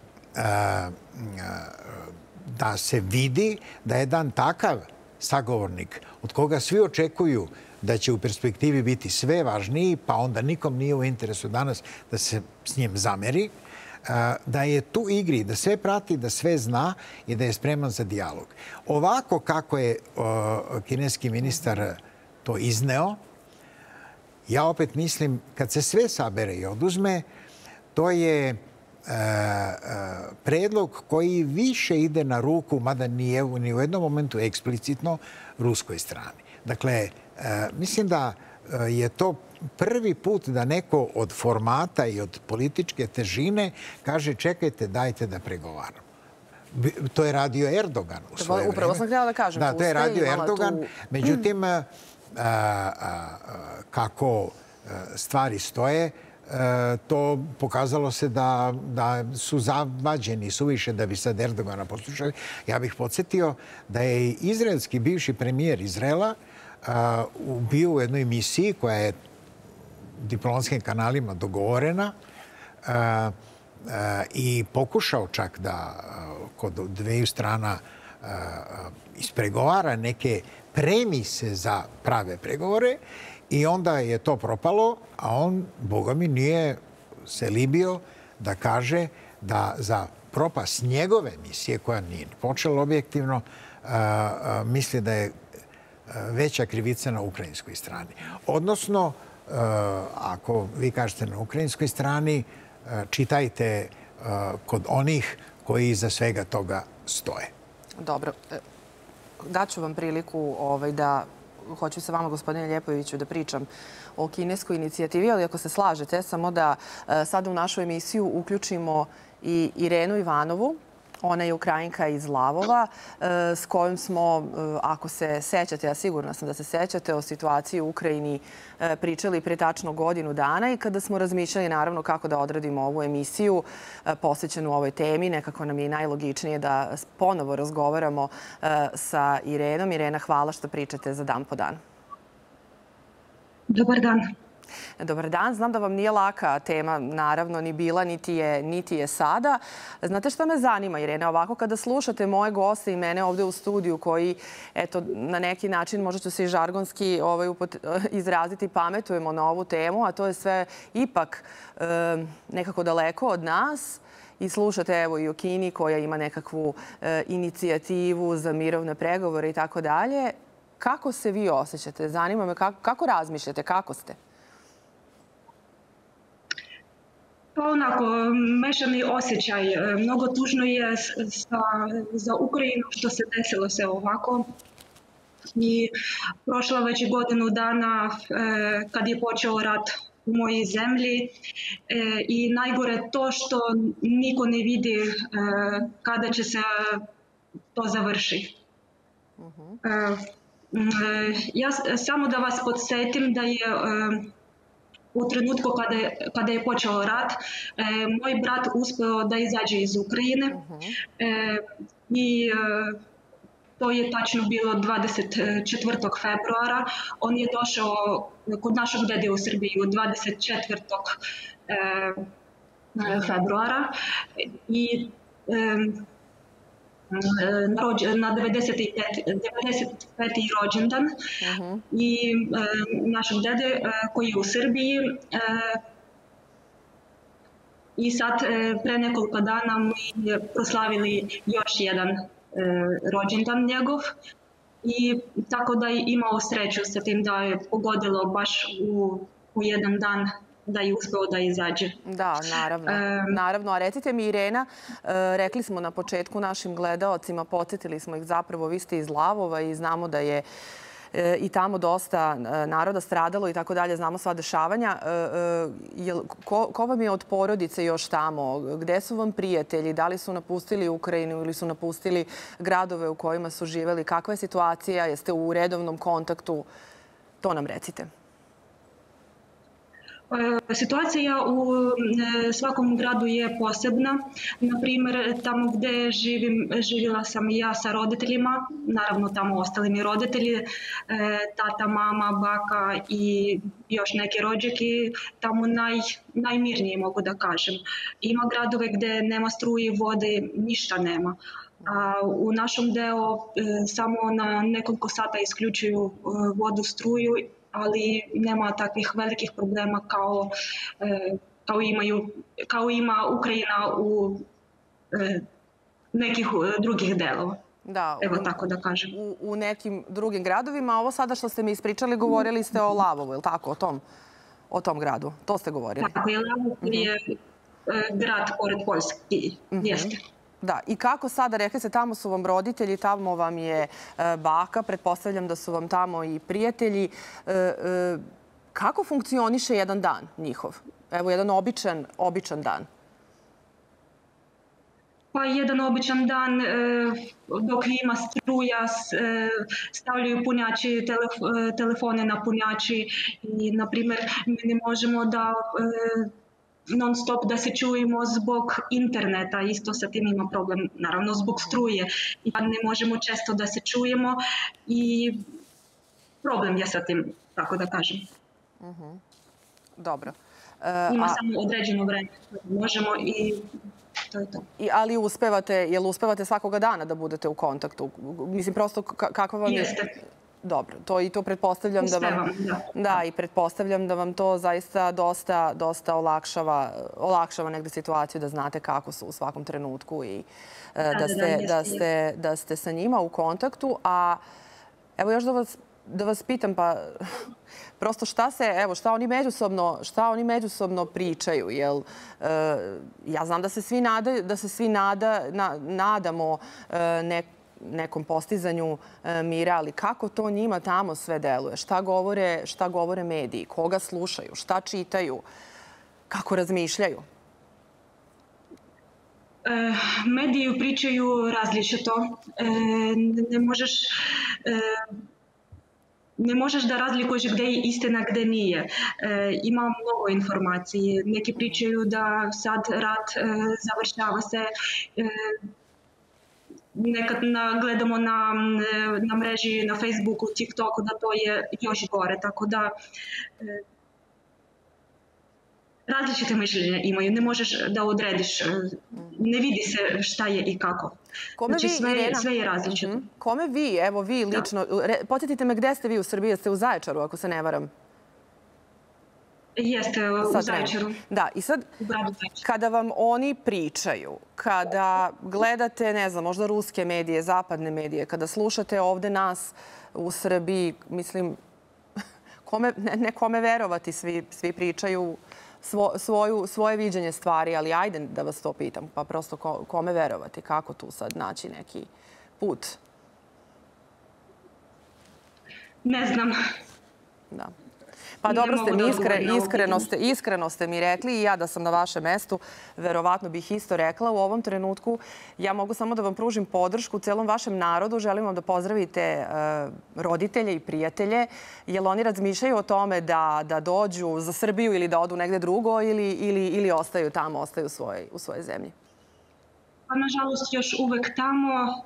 se vidi da je jedan takav sagovornik od koga svi očekuju da će u perspektivi biti sve važniji, pa onda nikom nije u interesu danas da se s njim zameri, da je tu igri, da sve prati, da sve zna i da je spreman za dijalog. Ovako kako je kineski ministar to izneo, ja opet mislim, kad se sve sabere i oduzme, to je predlog koji više ide na ruku, mada nije ni u jednom momentu eksplicitno, ruskoj strani. Dakle, mislim da je to prvi put da neko od formata i od političke težine kaže čekajte, dajte da pregovaramo. To je radio Erdogan u svoje vreme. Upravo sam htjela da kažem. Da, to je radio Erdogan. Međutim, kako stvari stoje, to pokazalo se da su zavađeni suviše da bi sad Erdogana poslušali. Ja bih podsjetio da je izraelski bivši premijer Izraela bio u jednoj misiji koja je diplomatskim kanalima dogovorena i pokušao čak da kod dveju strana ispregovara neke premise za prave pregovore i onda je to propalo, a on, boga mi, nije se libio da kaže da za propast njegove misije, koja nije počela objektivno, misli da je veća krivica na ukrajinskoj strani. Odnosno, ako vi kažete na ukrajinskoj strani, čitajte kod onih koji iza svega toga stoje. Dobro. Daću vam priliku da, hoću sa vama, gospodine Ljepojeviću, da pričam o kineskoj inicijativi, ali ako se slažete, samo da sada u našu emisiju uključimo i Irenu Ivanovu. Ona je Ukrajinka iz Lavova, s kojom smo, ako se sećate, ja sigurna sam da se sećate, o situaciji u Ukrajini pričali pre tačno godinu dana i kada smo razmišljali naravno kako da odradimo ovu emisiju posvećenu ovoj temi, nekako nam je najlogičnije da ponovo razgovaramo sa Irenom. Irena, hvala što pričate za Dan po dan. Dobar dan. Dobar dan. Znam da vam nije laka tema, naravno, ni bila, niti je sada. Znate šta me zanima, Irena? Ovako kada slušate moje goste i mene ovde u studiju koji, eto, na neki način, možda ću se i žargonski izraziti, pametujemo na ovu temu, a to je sve ipak nekako daleko od nas. I slušate, evo, i o Kini koja ima nekakvu inicijativu za mirovne pregovore i tako dalje. Kako se vi osjećate? Zanima me kako razmišljate, kako ste? Pa onako, mešani osjećaj. Mnogo tužno je za Ukrajinu što se desilo sve ovako. I prošla već godinu dana kad je počeo rat u mojoj zemlji i najgore to što niko ne vidi kada će se to završi. Ja samo da vas podsjetim da je u trenutku kada je počeo rat, moj brat uspeo da izađe iz Ukrajine i to je tačno bilo 24. februara. On je došao kod našeg dede u Srbiju 24. februara i na 95. rođendan i našeg dede koji je u Srbiji. I sad pre nekoliko dana mi proslavili još jedan rođendan njegov i tako da je imao sreću sa tim da je pogodilo baš u jedan dan da je uspeo da izađe. Da, naravno. A recite mi, Irena, rekli smo na početku našim gledaocima, podsjetili smo ih zapravo, vi ste iz Lavova i znamo da je i tamo dosta naroda stradalo i tako dalje, znamo sva dešavanja. Ko vam je od porodice još tamo? Gde su vam prijatelji? Da li su napustili Ukrajinu ili su napustili gradove u kojima su živeli? Kakva je situacija? Jeste u redovnom kontaktu? To nam recite. Situacija u svakom gradu je posebna. Naprimjer, tamo gdje živjela sam i ja sa roditeljima, naravno tamo ostali mi roditelji, tata, mama, baka i još neki rođaki, tamo najmirnije mogu da kažem. Ima gradove gdje nema struje, vode, ništa nema. A u našem delu samo na nekoliko sata isključuju vodu, struju, ali nema takvih velikih problema kao ima Ukrajina u nekih drugih delova. Da, evo tako da kažem. U nekim drugim gradovima. Ovo sada što ste mi ispričali, govorili ste o Lavovu, je li tako? O tom gradu. To ste govorili. Tako je, Lavov je grad pored Poljske. Jeste. Da, i kako sada, rekli ste, tamo su vam roditelji, tamo vam je baka, pretpostavljam da su vam tamo i prijatelji. Kako funkcioniše jedan dan njihov? Evo, jedan običan dan. Pa jedan običan dan, dok ima struja, stavljaju punjači, telefone na punjači i, na primjer, mi ne možemo da non stop da se čujemo zbog interneta, isto sa tim ima problem, naravno zbog struje. I ne možemo često da se čujemo i problem je sa tim, tako da kažem. Dobro. Ima samo određeno vreme, možemo i to je to. Ali jel uspevate svakoga dana da budete u kontaktu? Mislim, prosto kakva vam je... Jeste. Dobro, i to pretpostavljam da vam... Da, i pretpostavljam da vam to zaista dosta olakšava negde situaciju, da znate kako su u svakom trenutku i da ste sa njima u kontaktu. A evo još da vas pitam, pa prosto šta oni međusobno pričaju? Ja znam da se svi nadamo nekom postizanju mira, ali kako to njima tamo sve deluje? Šta govore mediji? Koga slušaju? Šta čitaju? Kako razmišljaju? Mediji pričaju različito. Ne možeš da razlikuješ gde je istina, gde nije. Ima mnogo informacije. Neki pričaju da sad rat završava se. Nekad gledamo na mreži, na Facebooku, TikToku, da to je još gore. Tako da različite mišljenja imaju. Ne možeš da odrediš. Ne vidi se šta je i kako. Znači sve je različito. Kome vi, evo vi lično, podsjetite me gde ste vi u Srbiji, jeste u Zaječaru, ako se ne varam? Jeste, u Zaječaru. Da, i sad, kada vam oni pričaju, kada gledate, ne znam, možda ruske medije, zapadne medije, kada slušate ovde nas u Srbiji, mislim, ne kome verovati, svi pričaju svoje viđenje stvari, ali ajde da vas to pitam, pa prosto kome verovati, kako tu sad naći neki put? Ne znam. Da. Pa dobro ste mi iskreno ste mi rekli i ja da sam na vašem mestu, verovatno bih isto rekla. U ovom trenutku ja mogu samo da vam pružim podršku celom vašem narodu. Želim vam da pozdravite roditelje i prijatelje. Jel oni razmišljaju o tome da dođu za Srbiju ili da odu negde drugo ili ostaju tamo, ostaju u svojoj zemlji? Pa nažalost još uvek tamo.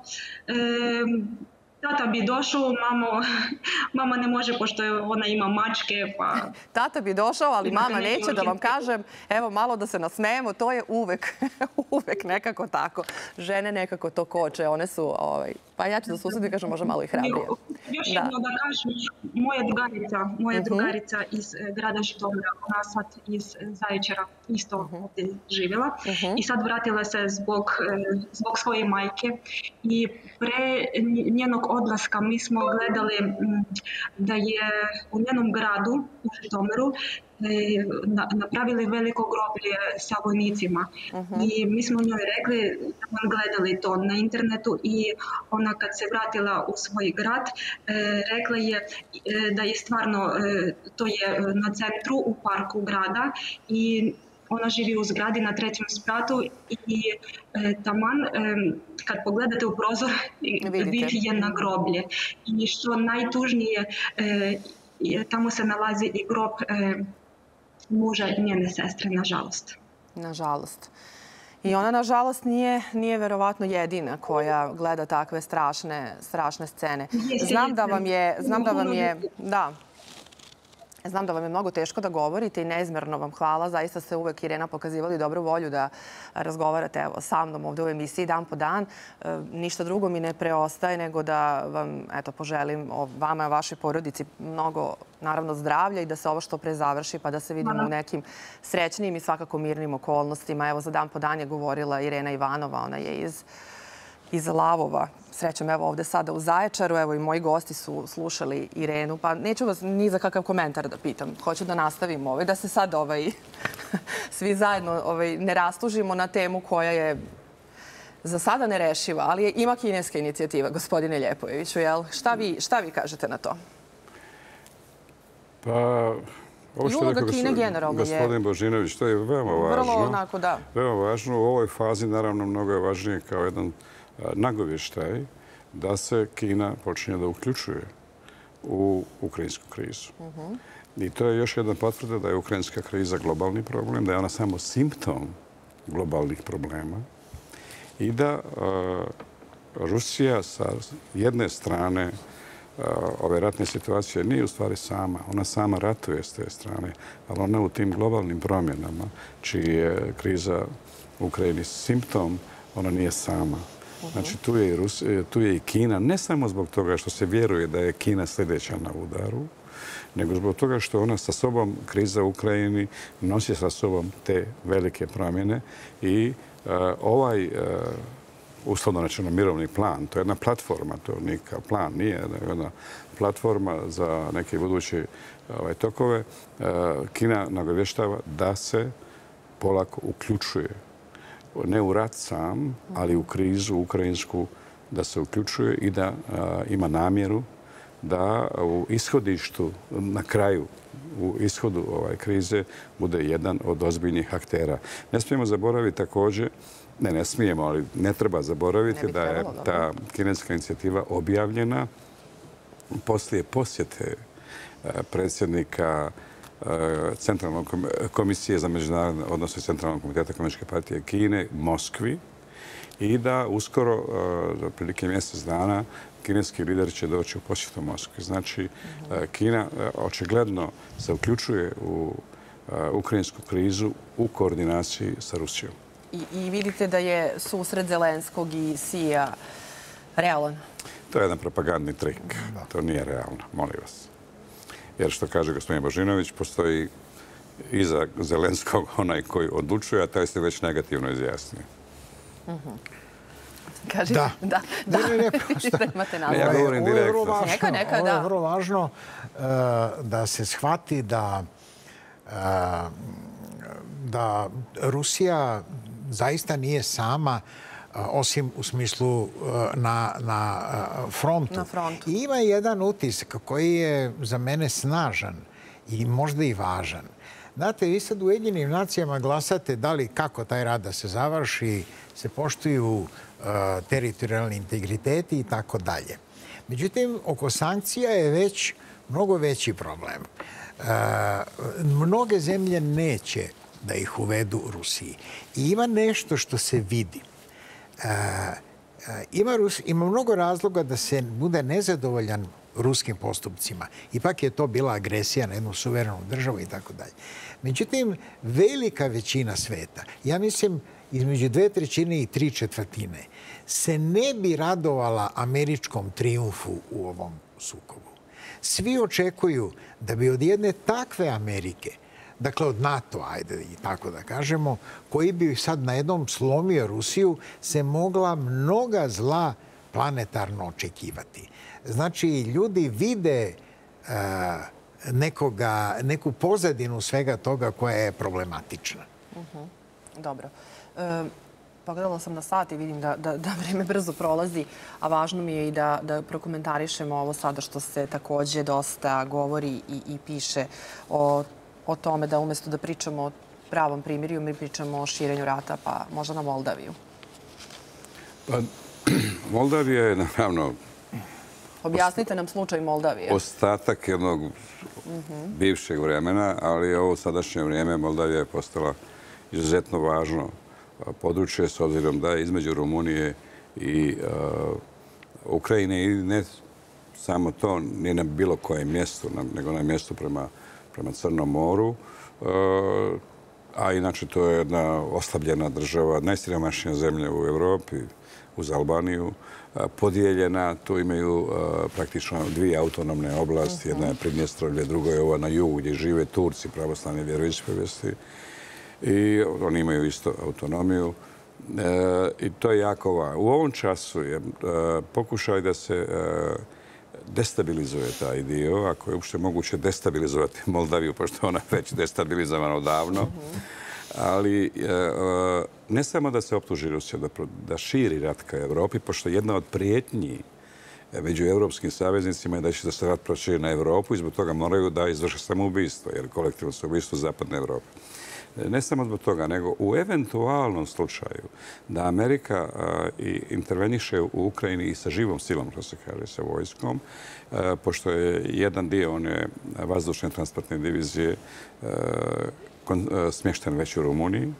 Tata bi došao, mama ne može, pošto ona ima mačke. Tata bi došao, ali mama neće, da vam kažem. Evo, malo da se nasmejemo, to je uvek nekako tako. Žene nekako to koče, one su, pa ja ću da susedim, kažem, možda malo i hrabrije. Još jedno da kažem, moja drugarica iz grada Žitomira, ona sad iz Zaječara isto ovdje živjela i sad vratila se zbog svoje majke i pre njenog odlaska mi smo gledali da je u njenom gradu, u Žitomiru, napravili veliko groblje sa vojnicima. I mi smo njoj rekli, gledali to na internetu i ona kad se vratila u svoj grad, rekla je da je stvarno, to je na centru, u parku grada i ona živi u zgradi na 3. spratu i taman kad pogledate u prozor vidi jedno groblje. I što najtužnije, tamo se nalazi i grob muža njene sestre, nažalost. Nažalost. I ona, nažalost, nije verovatno jedina koja gleda takve strašne scene. Znam da vam je mnogo teško da govorite i neizmerno vam hvala. Zaista ste uvek, Irena, pokazivali dobru volju da razgovarate sa mnom ovde u emisiji dan po dan. Ništa drugo mi ne preostaje nego da vam poželim vama i vašoj porodici mnogo, naravno, zdravlja i da se ovo što pre završi pa da se vidimo u nekim srećnijim i svakako mirnim okolnostima. Evo, za dan po dan je govorila Irena Ivanova, ona je iz Lavova. Srećom, evo ovde sada u Zaječaru. Evo i moji gosti su slušali Irenu. Pa neću vas ni za kakav komentar da pitam. Hoću da nastavimo da se sad svi zajedno ne rastužimo na temu koja je za sada nerešiva, ali ima kineska inicijativa, gospodine Ljepojeviću, jel? Šta vi kažete na to? Pa, ovo što je rekao gospodin Božinović, to je veoma važno. Vrlo onako, da. Veoma važno. U ovoj fazi, naravno, mnogo je važnije kao jedan nagovještaj da se Kina počinje da uključuje u ukrajinsku krizu. I to je još jedna potvrda da je ukrajinska kriza globalni problem, da je ona samo simptom globalnih problema i da Rusija sa jedne strane ove ratne situacije nije u stvari sama. Ona sama ratuje s te strane, ali ona u tim globalnim promjenama, čiji je kriza u Ukrajini simptom, ona nije sama. Znači, tu je i Kina, ne samo zbog toga što se vjeruje da je Kina sljedeća na udaru, nego zbog toga što ona sa sobom, kriza u Ukrajini, nosi sa sobom te velike promjene i ovaj uslovno rečeno mirovni plan, to je jedna platforma, to nije kao plan, nije jedna platforma za neke buduće tokove. Kina nagovještava da se polako uključuje, ne u rat sam, ali u krizu ukrajinsku, da se uključuje i da ima namjeru da u ishodištu, na kraju, u ishodu krize, bude jedan od ozbiljnih aktera. Ne smijemo zaboraviti također, ne smijemo, ali ne treba zaboraviti da je ta kineska inicijativa objavljena poslije posjete predsjednika Centralne komisije za međunarodne odnose Centralnog komiteta Komunističke partije Kine, Moskvi, i da uskoro, za prilike mjesec dana, kineski lider će doći u posjetu Moskvi. Znači, Kina očigledno se uključuje u ukrajinsku krizu u koordinaciji sa Rusijom. I vidite da je susret Zelenskog i Sija realan? To je jedan propagandni trik. To nije realno, molim vas. Jer što kaže gospodin Božinović, postoji iza Zelenskog onaj koji odlučuje, a taj se već negativno izjasnio. Da. Ja govorim direktno. Ovo je vrlo važno da se shvati da Rusija zaista nije sama, osim u smislu na frontu. I ima jedan utisak koji je za mene snažan i možda i važan. Znate, vi sad u Ujedinjenim nacijama glasate da li kako taj rad da se završi, se poštuju teritorijalni integriteti i tako dalje. Međutim, oko sankcija je već mnogo veći problem. Mnoge zemlje neće da ih uvedu Rusiji. I ima nešto što se vidi. Ima mnogo razloga da se bude nezadovoljan ruskim postupcima. Ipak je to bila agresija na jednu suverenu državu i tako dalje. Međutim, velika većina sveta, ja mislim između 2/3 i 3/4, se ne bi radovala američkom trijumfu u ovom sukobu. Svi očekuju da bi od jedne takve Amerike, dakle od NATO, ajde i tako da kažemo, koji bi sad na jednom slomio Rusiju, se mogla mnoga zla planetarno očekivati. Znači, ljudi vide neku pozadinu svega toga koja je problematična. Dobro. Pogledala sam na sat i vidim da vreme brzo prolazi, a važno mi je i da prokomentarišemo ovo sada što se također dosta govori i piše o tome da umjesto da pričamo o pravom primirju, mi pričamo o širenju rata, pa možda na Moldaviju. Pa, Moldavija je, naravno, Objasnite nam slučaj Moldavije. Ostatak jednog bivšeg vremena, ali ovo sadašnje vrijeme Moldavija je postala izuzetno važno područje s obzirom da je između Rumunije i Ukrajine i ne samo to, nije na bilo kojem mjestu, nego na mjestu prema Crnom moru. A inače to je jedna oslabljena država, najsiromašnija zemlja u Evropi, uz Albaniju, podijeljena. Tu imaju praktično dvije autonomne oblasti. Jedna je Pridnjestrovlje, druga je ova na jugu gdje žive Turci, pravoslavne vjeroispovijesti. I oni imaju isto autonomiju. I to je jako važno. U ovom času je pokušaj da se destabilizuje taj dio, ako je uopšte moguće destabilizovati Moldaviju, pošto ona već destabilizovana odavno. Ali ne samo da se optuži Rusija da širi rat ka Evropi, pošto jedna od prijetnji među evropskim saveznicima je da će se rat proširi na Evropu i zbog toga moraju da izvrše samoubistvo, jer kolektivno samoubistvo Zapadne Evrope. Ne samo zbog toga, nego u eventualnom slučaju da Amerika interveniše u Ukrajini i sa živom silom, što se kaže, sa vojskom, pošto je jedan dio one vazdušne transportne divizije smješten već u Rumuniji,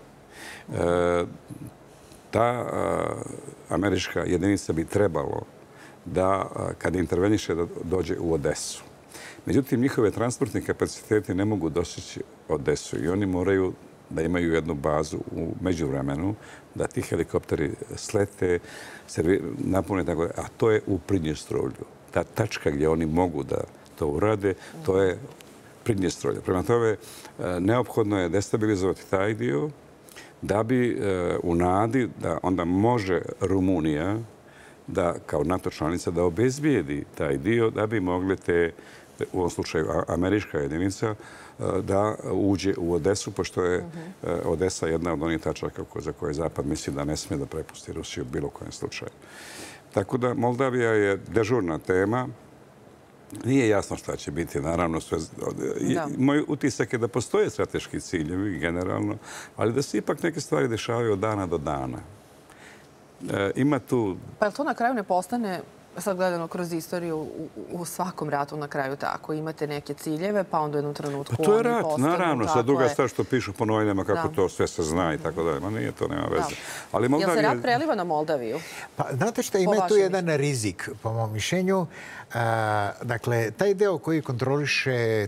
ta američka jedinica bi trebalo da, kad interveniše, da dođe u Odesu. Međutim, njihove transportne kapacitete ne mogu doseći Odesu i oni moraju da imaju jednu bazu u međuvremenu, da ti helikopteri slete, napune tako, a to je u Pridnjestrovlju. Ta tačka gdje oni mogu da to urade, to je Pridnjestrovlje. Prema tome, neophodno je destabilizovati taj dio da bi u nadi da onda može Rumunija da kao NATO članica da obezbijedi taj dio da bi mogli te, u ovom slučaju američka jedinica, da uđe u Odesu, pošto je Odesa jedna od onih tačaka za koje Zapad misli da ne smije da prepusti Rusiju u bilo kojem slučaju. Tako da Moldavija je dežurna tema. Nije jasno šta će biti, naravno. Moj utisak je da postoje strateški ciljevi, generalno, ali da se ipak neke stvari dešavaju od dana do dana. Ima tu... Pa je to na kraju ne postane, sad gledano kroz istoriju, u svakom ratu na kraju tako? Imate neke ciljeve, pa onda u jednom trenutku oni postanu. Pa to je rat, naravno. Sad druga stvar što pišu po novinama, kako to sve se zna i tako dalje. Ma nije, to nema veze. Jel se rat preliva na Moldaviju? Pa znate što, ima tu jedan rizik, po mom mišljenju. Dakle, taj deo koji kontroliše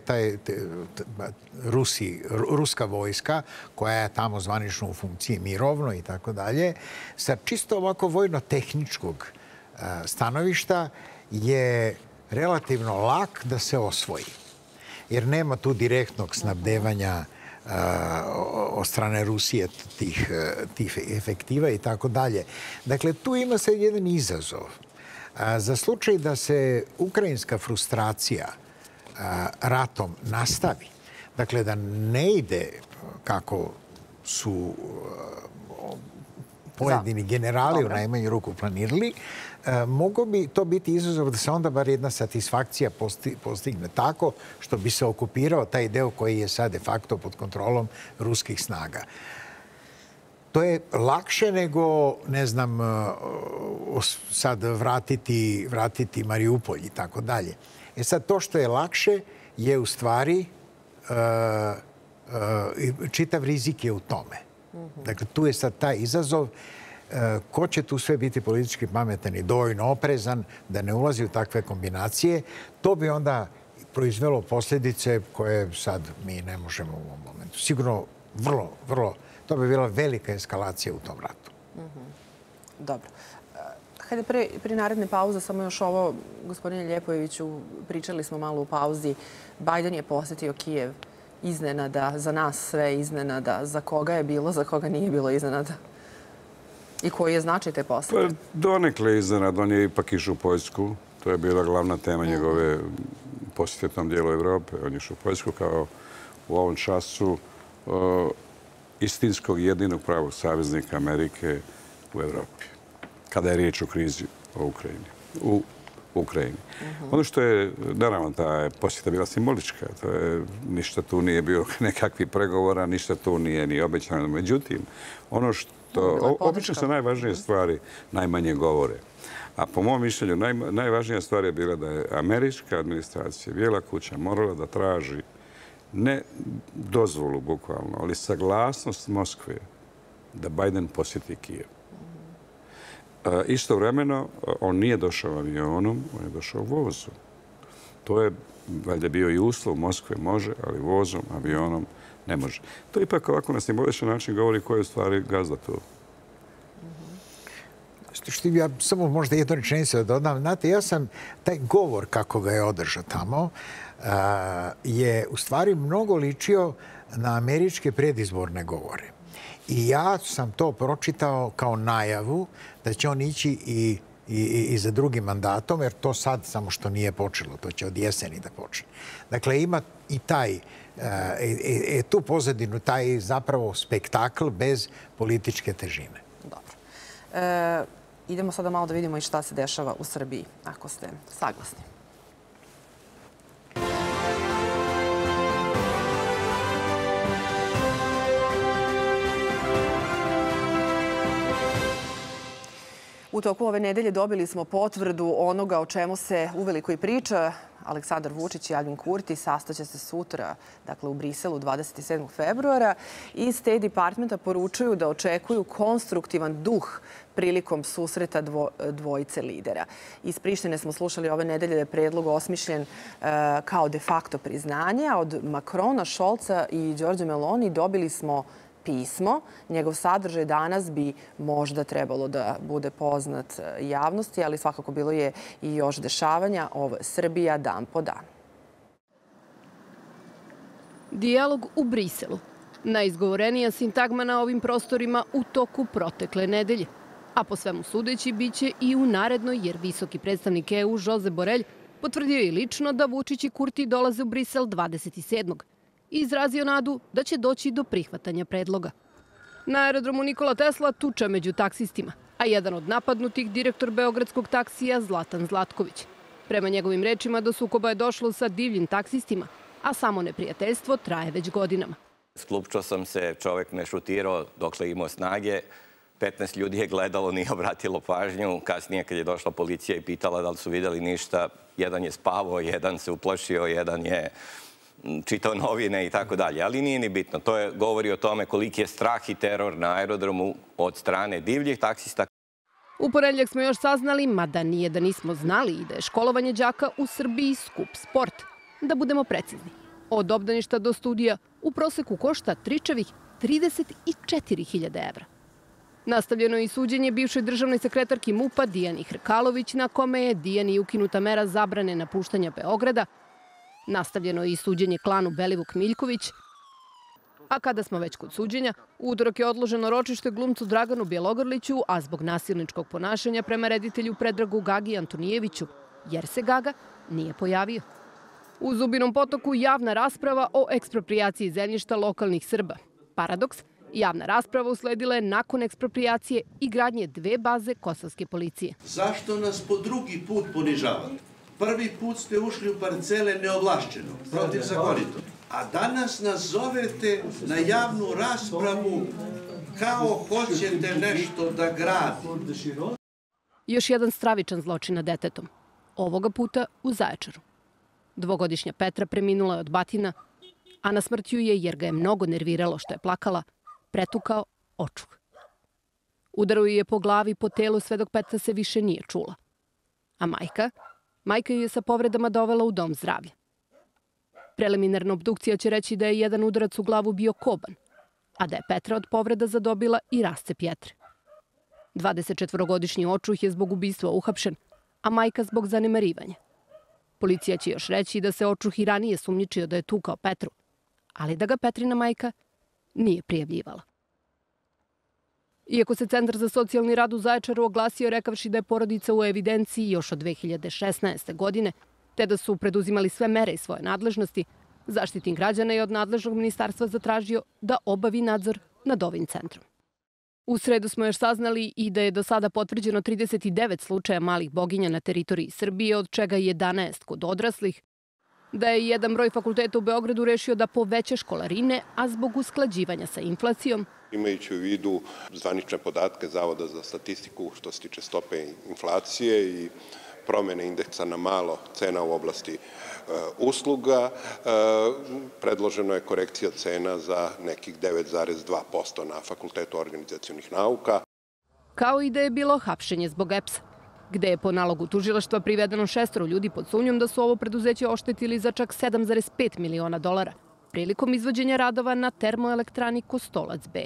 ruska vojska, koja je tamo zvanično u funkciji mirovno i tako dalje, sa čisto ovako vojno-tehničkog stanovišta je relativno lak da se osvoji. Jer nema tu direktnog snabdevanja od strane Rusije tih efektiva i tako dalje. Dakle, tu ima sad jedan izazov. Za slučaj da se ukrajinska frustracija ratom nastavi, dakle da ne ide kako su pojedini generali u najmanju ruku planirali, mogo bi to biti izazov da se onda bar jedna satisfakcija postigne tako što bi se okupirao taj deo koji je sad de facto pod kontrolom ruskih snaga. To je lakše nego, ne znam, sad vratiti Mariupolj i tako dalje. E sad, to što je lakše je u stvari čitav rizik je u tome. Dakle, tu je sad taj izazov. Ko će tu sve biti politički pametan i dovoljno oprezan da ne ulazi u takve kombinacije, to bi onda proizvelo posljedice koje sad mi ne možemo u ovom momentu. Sigurno vrlo, to bi bila velika eskalacija u tom ratu. Dobro. Hajde pri naredne pauze, samo još ovo, gospodine Ljepojeviću, pričali smo malo u pauzi. Bajden je posjetio Kijev iznenada, za nas sve iznenada. Za koga je bilo, za koga nije bilo iznenada? I koji je značaj te posjete? Pa donekle iznenada. On je ipak išao u Poljsku. To je bila glavna tema njegove posjete tom dijelu Evrope. On je išao u Poljsku kao u ovom času istinskog jedinog pravog saveznika Amerike u Evropi. Kada je riječ o krizi u Ukrajini. Ono što je, naravno, ta posjeta bila simbolička. Ništa tu nije bio nekakvih pregovora, ništa tu nije ni obećano. Međutim, ono što... Obično se najvažnije stvari najmanje govore. A po mom mišljenju najvažnija stvar je bila da je američka administracija, Bijela kuća, morala da traži ne dozvolu bukvalno, ali saglasnost Moskve da Biden posjeti Kijev. Istovremeno, on nije došao avionom, on je došao vozom. To je valjda bio i uslov. Moskve može, ali vozom, avionom ne može. To ipak ovako na simboličan način govori ko je u stvari gazda tu. Ja samo možda jednu rečenicu da dodam. Znate, ja sam taj govor kako ga je održao tamo je u stvari mnogo ličio na američke predizborne govore. I ja sam to pročitao kao najavu da će on ići i za drugim mandatom, jer to sad samo što nije počelo, to će od jeseni da počne. Dakle, ima i tu pozadinu, taj zapravo spektakl bez političke težine. Dobro. Idemo sada malo da vidimo i šta se dešava u Srbiji, ako ste saglasni. U toku ove nedelje dobili smo potvrdu onoga o čemu se uveliko i priča. Aleksandar Vučić i Aljbin Kurti sastaće se sutra, dakle u Briselu 27. februara. Iz State Departmenta poručuju da očekuju konstruktivan duh prilikom susreta dvojice lidera. Iz Prištine smo slušali ove nedelje da je predlog osmišljen kao de facto priznanje, a od Makrona, Šolca i Đorđe Meloni dobili smo pismo. Njegov sadržaj danas bi možda trebalo da bude poznat javnosti, ali svakako bilo je i još dešavanja. Ovo je Srbija dan po dan. Dijalog u Briselu. Najizgovorenija sintagma na ovim prostorima u toku protekle nedelje. A po svemu sudeći biće i u narednoj, jer visoki predstavnik EU Josep Borrell potvrdio je lično da Vučić i Kurti dolaze u Brisel 27. i izrazio nadu da će doći do prihvatanja predloga. Na aerodromu Nikola Tesla tuča među taksistima, a jedan od napadnutih direktor beogradskog taksija Zlatan Zlatković. Prema njegovim rečima do sukoba je došlo sa divljim taksistima, a samo neprijateljstvo traje već godinama. Sklupčao sam se, čovek me šutirao dokle imao snage. 15 ljudi je gledalo, nije obratilo pažnju. Kasnije kad je došla policija i pitala da li su videli ništa, jedan je spavao, jedan se uplašio, jedan je čitao novine i tako dalje. Ali nije ni bitno. To govori o tome koliki je strah i teror na aerodromu od strane divljih taksista. U ponedeljak smo još saznali, mada nije da nismo znali, i da je školovanje đaka u Srbiji skup sport. Da budemo precizni. Od obdaništa do studija u proseku košta tričavih 34.000 evra. Nastavljeno je i suđenje bivšoj državnoj sekretarki MUP-a Dijani Hrkalović, na kome je Dijani ukinuta mera zabrane napuštanja Beograda. Nastavljeno je i suđenje klanu Belivuk Miljković. A kada smo već kod suđenja, u utorak je odloženo ročište glumcu Draganu Bjelogrliću, a zbog nasilničkog ponašanja prema reditelju Predragu Gagi Antonijeviću, jer se Gaga nije pojavio. U Zubinom Potoku javna rasprava o eksproprijaciji zemljišta lokalnih Srba. Paradoks, javna rasprava usledila je nakon eksproprijacije i gradnje 2 baze kosovske policije. Zašto nas po drugi put ponižavate? Prvi put ste ušli u parcele neovlašćeno, protivzakonito. A danas nas zovete na javnu raspravu kao hoćete nešto da gradite. Još jedan stravičan zločin nad detetom. Ovoga puta u Zaječaru. 2-godišnja Petra preminula je od batina, a na smrt ju je, jer ga je mnogo nerviralo što je plakala, pretukao očuh. Udarao ju je po glavi i po telu sve dok Petra se više nije čula. A majka ju je sa povredama dovela u dom zdravlja. Preliminarna obdukcija će reći da je jedan udarac u glavu bio koban, a da je Petra od povreda zadobila i rascep jetre. 24-godišnji očuh je zbog ubistva uhapšen, a majka zbog zanemarivanja. Policija će još reći da se očuh i ranije sumnjičio da je tukao Petru, ali da ga Petrina majka nije prijavljivala. Iako se Centar za socijalni rad u Zaječaru oglasio rekavši da je porodica u evidenciji još od 2016. godine, te da su preduzimali sve mere iz svoje nadležnosti, Zaštitnik građana je od nadležnog ministarstva zatražio da obavi nadzor nad ovim centrom. U sredu smo još saznali i da je do sada potvrđeno 39 slučaja malih boginja na teritoriji Srbije, od čega 11 kod odraslih, Da je jedan broj fakulteta u Beogradu rešio da poveća školarine, a zbog usklađivanja sa inflacijom. Imajući u vidu zvanične podatke Zavoda za statistiku što se tiče stope inflacije i promene indeksa na malo cena u oblasti usluga, predloženo je korekcija cena za nekih 9,2% na Fakultetu organizacionih nauka. Kao i da je bilo hapšenje zbog EPS-a, gde je po nalogu tužilaštva privedeno 6 ljudi pod sumnjom da su ovo preduzeće oštetili za čak 7,5 miliona dolara prilikom izvođenja radova na termoelektrani Kostolac B.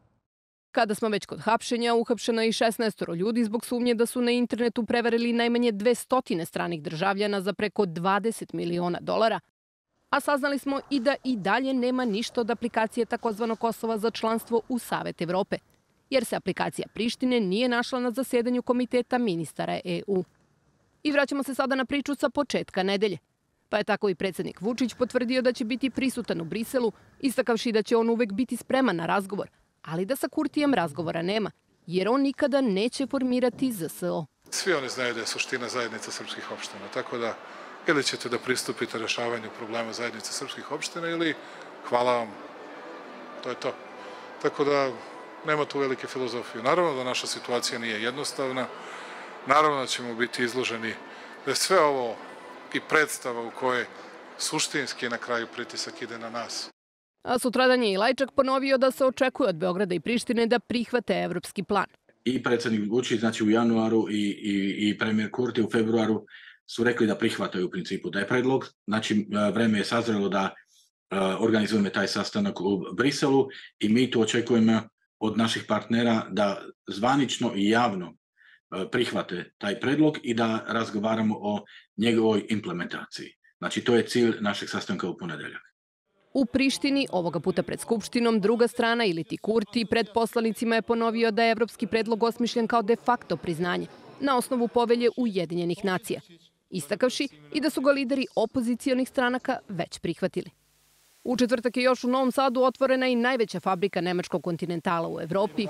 Kada smo već kod hapšenja, uhapšeno je i 16 ljudi zbog sumnje da su na internetu prevarili najmanje 200 stranih državljana za preko 20 miliona dolara, a saznali smo i da i dalje nema ništa od aplikacije takozvanog Kosova za članstvo u Savet Evrope, jer se aplikacija Prištine nije našla na zasedanju Komiteta ministara EU. I vraćamo se sada na priču sa početka nedelje. Pa je tako i predsjednik Vučić potvrdio da će biti prisutan u Briselu, istakavši da će on uvek biti spreman na razgovor, ali da sa Kurtijem razgovora nema, jer on nikada neće formirati ZSO. Svi oni znaju da je suština zajednica srpskih opština, tako da ili ćete da pristupite rešavanju problema zajednice srpskih opština ili hvala vam, to je to. Tako da nema tu velike filozofije. Naravno da naša situacija nije jednostavna, naravno da ćemo biti izloženi, da je sve ovo i predstava u kojoj suštinski na kraju pritisak ide na nas. A sutradan je i Lajčak ponovio da se očekuje od Beograda i Prištine da prihvate evropski plan. I predsjednik Vučić, znači u januaru i premijer Kurti u februaru su rekli da prihvataju u principu taj predlog. Znači vreme je sazrelo da organizujemo taj sastanak u Briselu i mi tu očekujemo od naših partnera da zvanično i javno prihvate taj predlog i da razgovaramo o njegovoj implementaciji. Znači to je cilj našeg sastanka u ponedeljak. U Prištini, ovoga puta pred Skupštinom, druga strana ili ti Kurti pred poslanicima je ponovio da je evropski predlog osmišljen kao de facto priznanje na osnovu povelje Ujedinjenih nacija, istakavši i da su ga lideri opozicionih stranaka već prihvatili. U četvrtak je još u Novom Sadu otvorena i najveća fabrika nemačkog kontinentala u Evropi,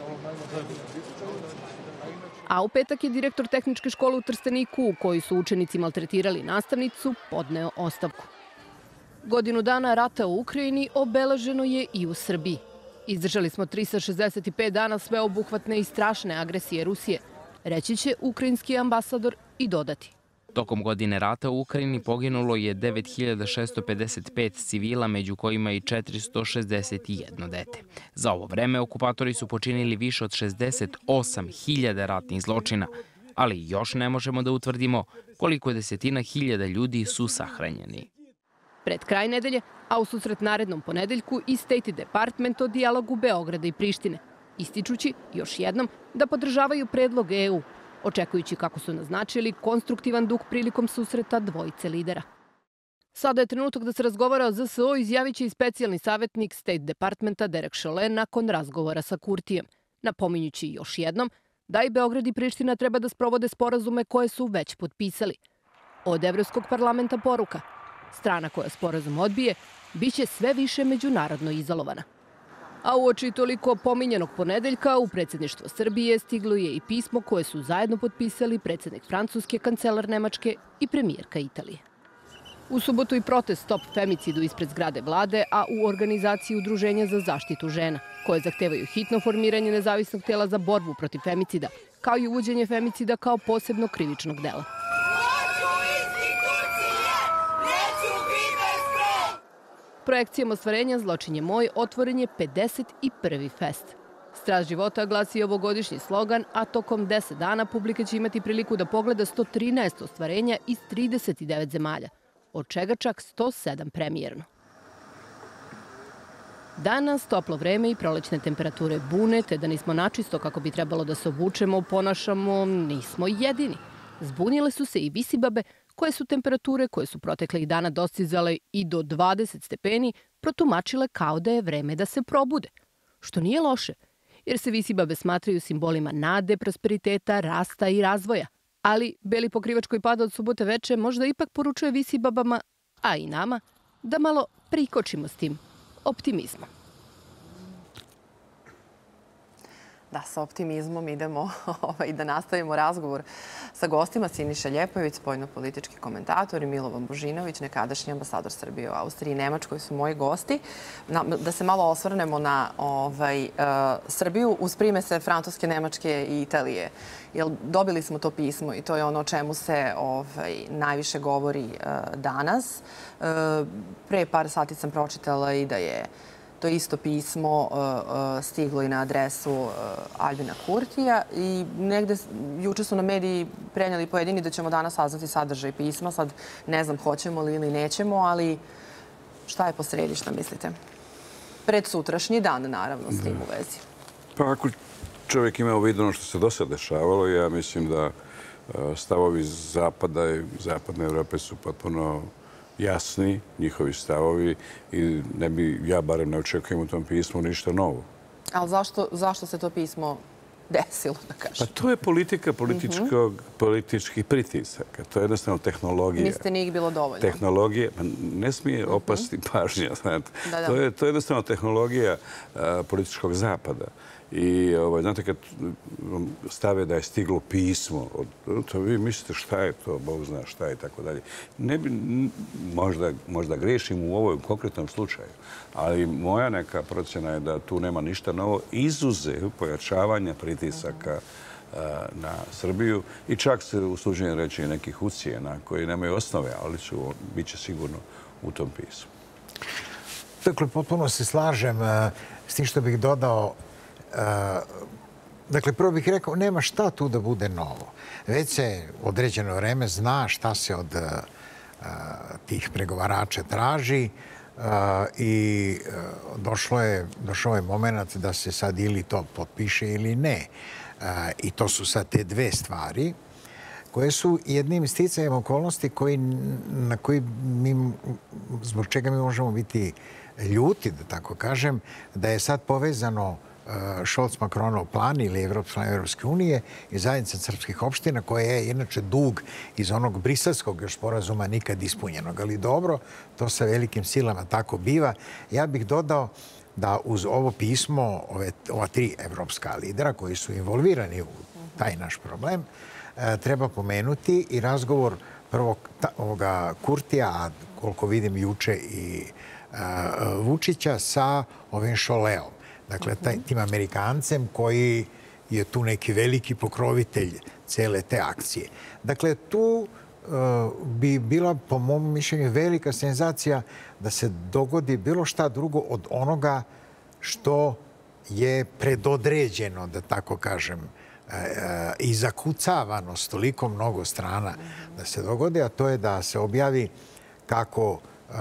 a u petak je direktor tehničke škole u Trsteniku, u kojoj su učenici maltretirali nastavnicu, podneo ostavku. Godinu dana rata u Ukrajini obeleženo je i u Srbiji. Izdržali smo 365 dana sveobuhvatne i strašne agresije Rusije, reći će ukrajinski ambasador i dodati. Tokom godine rata u Ukrajini poginulo je 9655 civila, među kojima i 461 dete. Za ovo vreme okupatori su počinili više od 68.000 ratnih zločina, ali još ne možemo da utvrdimo koliko desetina hiljada ljudi su sahranjeni. Pred kraj nedelje, a u susret narednom ponedeljku i State Department o dijalogu Beograda i Prištine, ističući još jednom da podržavaju predlog EU, očekujući, kako su naznačili, konstruktivan duh prilikom susreta dvojice lidera. Sada je trenutak da se razgovara o ZSO, izjavit će i specijalni savjetnik State Departmenta Derek Chollet nakon razgovora sa Kurtijem, napominjući još jednom da i Beograd i Priština treba da sprovode sporazume koje su već potpisali. Od Evropskog parlamenta poruka: strana koja sporazum odbije biće sve više međunarodno izolovana. A uoči toliko pominjanog ponedeljka u predsjedništvo Srbije stiglo je i pismo koje su zajedno potpisali predsjednik Francuske, kancelar Nemačke i premijerka Italije. U subotu i protest Stop femicidu ispred zgrade vlade, a u organizaciji Udruženja za zaštitu žena, koje zahtevaju hitno formiranje nezavisnog tela za borbu protiv femicida, kao i uvođenje femicida kao posebno krivičnog dela. Projekcijom ostvarenja Zločin je moj otvoren je 51. fest. Strast života glasi ovogodišnji slogan, a tokom 10 dana publika će imati priliku da pogleda 113 ostvarenja iz 39 zemalja, od čega čak 107 premijerno. Danas toplo vreme i prolećne temperature bune, te da nismo načisto kako bi trebalo da se obučemo, ponašamo, nismo jedini. Zbunile su se i visibabe, koje su temperature koje su proteklih dana dostizale i do 20 stepeni protumačile kao da je vreme da se probude. Što nije loše, jer se visibabe smatraju simbolima nade, prosperiteta, rasta i razvoja. Ali beli pokrivač koji pada od subote veče možda ipak poručuje visibabama, a i nama, da malo prikočimo s tim optimizmom. Da, sa optimizmom idemo da nastavimo razgovor sa gostima. Siniša Ljepojević, spoljno-politički komentator, i Milovan Božinović, nekadašnji ambasador Srbije u Austriji i Nemačkoj, su moji gosti. Da se malo osvrnemo na Srbiju uz primese Francuske, Nemačke i Italije. Dobili smo to pismo i to je ono o čemu se najviše govori danas. Pre par sati sam pročitala i da je to isto pismo stiglo i na adresu Albina Kurtija i negde juče su na mediji prenijeli pojedini da ćemo danas saznati sadržaj pisma. Sad ne znam hoćemo li ili nećemo, ali šta je posredi, šta mislite? Pred sutrašnji dan, naravno, s tim u vezi. Pa ako čovjek ima u vidu ono što se do sad dešavalo, ja mislim da stavovi Zapada i Zapadne Evrope su potpuno jasni, njihovi stavovi, i ja barem ne očekujem u tom pismu ništa novo. Ali zašto se to pismo desilo, da kažem? Pa to je politika političkih pritisaka. To je jednostavno tehnologija. Mislite, nije ih bilo dovoljno? Tehnologija, ne smije opasti pažnja. To je jednostavno tehnologija političkog Zapada. I znate, kad stave da je stiglo pismo, to vi mislite šta je to, Bog zna šta je i tako dalje. Možda grešim u ovom konkretnom slučaju, ali moja neka procjena je da tu nema ništa novo, izuzev pojačavanja pritisaka na Srbiju i čak se usuđujem reći nekih ucjena koji nemaju osnove, ali bit će sigurno u tom pismu. Dakle, potpuno se slažem s tim što bih dodao. Dakle, prvo bih rekao, nema šta tu da bude novo. Već se određeno vreme zna šta se od tih pregovarača traži i došao je moment da se sad ili to potpiše ili ne. I to su sad te dve stvari koje su jednim sticajem okolnosti zbog čega mi možemo biti ljuti, da tako kažem, da je sad povezano Scholz-Macronov plan ili plan Evropske unije i zajednica srpskih opština, koja je inače dug iz onog briselskog sporazuma nikad ispunjenog. Ali dobro, to sa velikim silama tako biva. Ja bih dodao da uz ovo pismo ova tri evropska lidera koji su involvirani u taj naš problem, treba pomenuti i razgovor prvog ovoga Kurtija, a koliko vidim juče i Vučića, sa ovim Šoleom. Dakle, tim Amerikancem koji je tu neki veliki pokrovitelj cele te akcije. Dakle, tu bi bila, po mom mišljenju, velika senzacija da se dogodi bilo šta drugo od onoga što je predodređeno, da tako kažem, i zakucavano s toliko mnogo strana da se dogodi, a to je da se objavi kako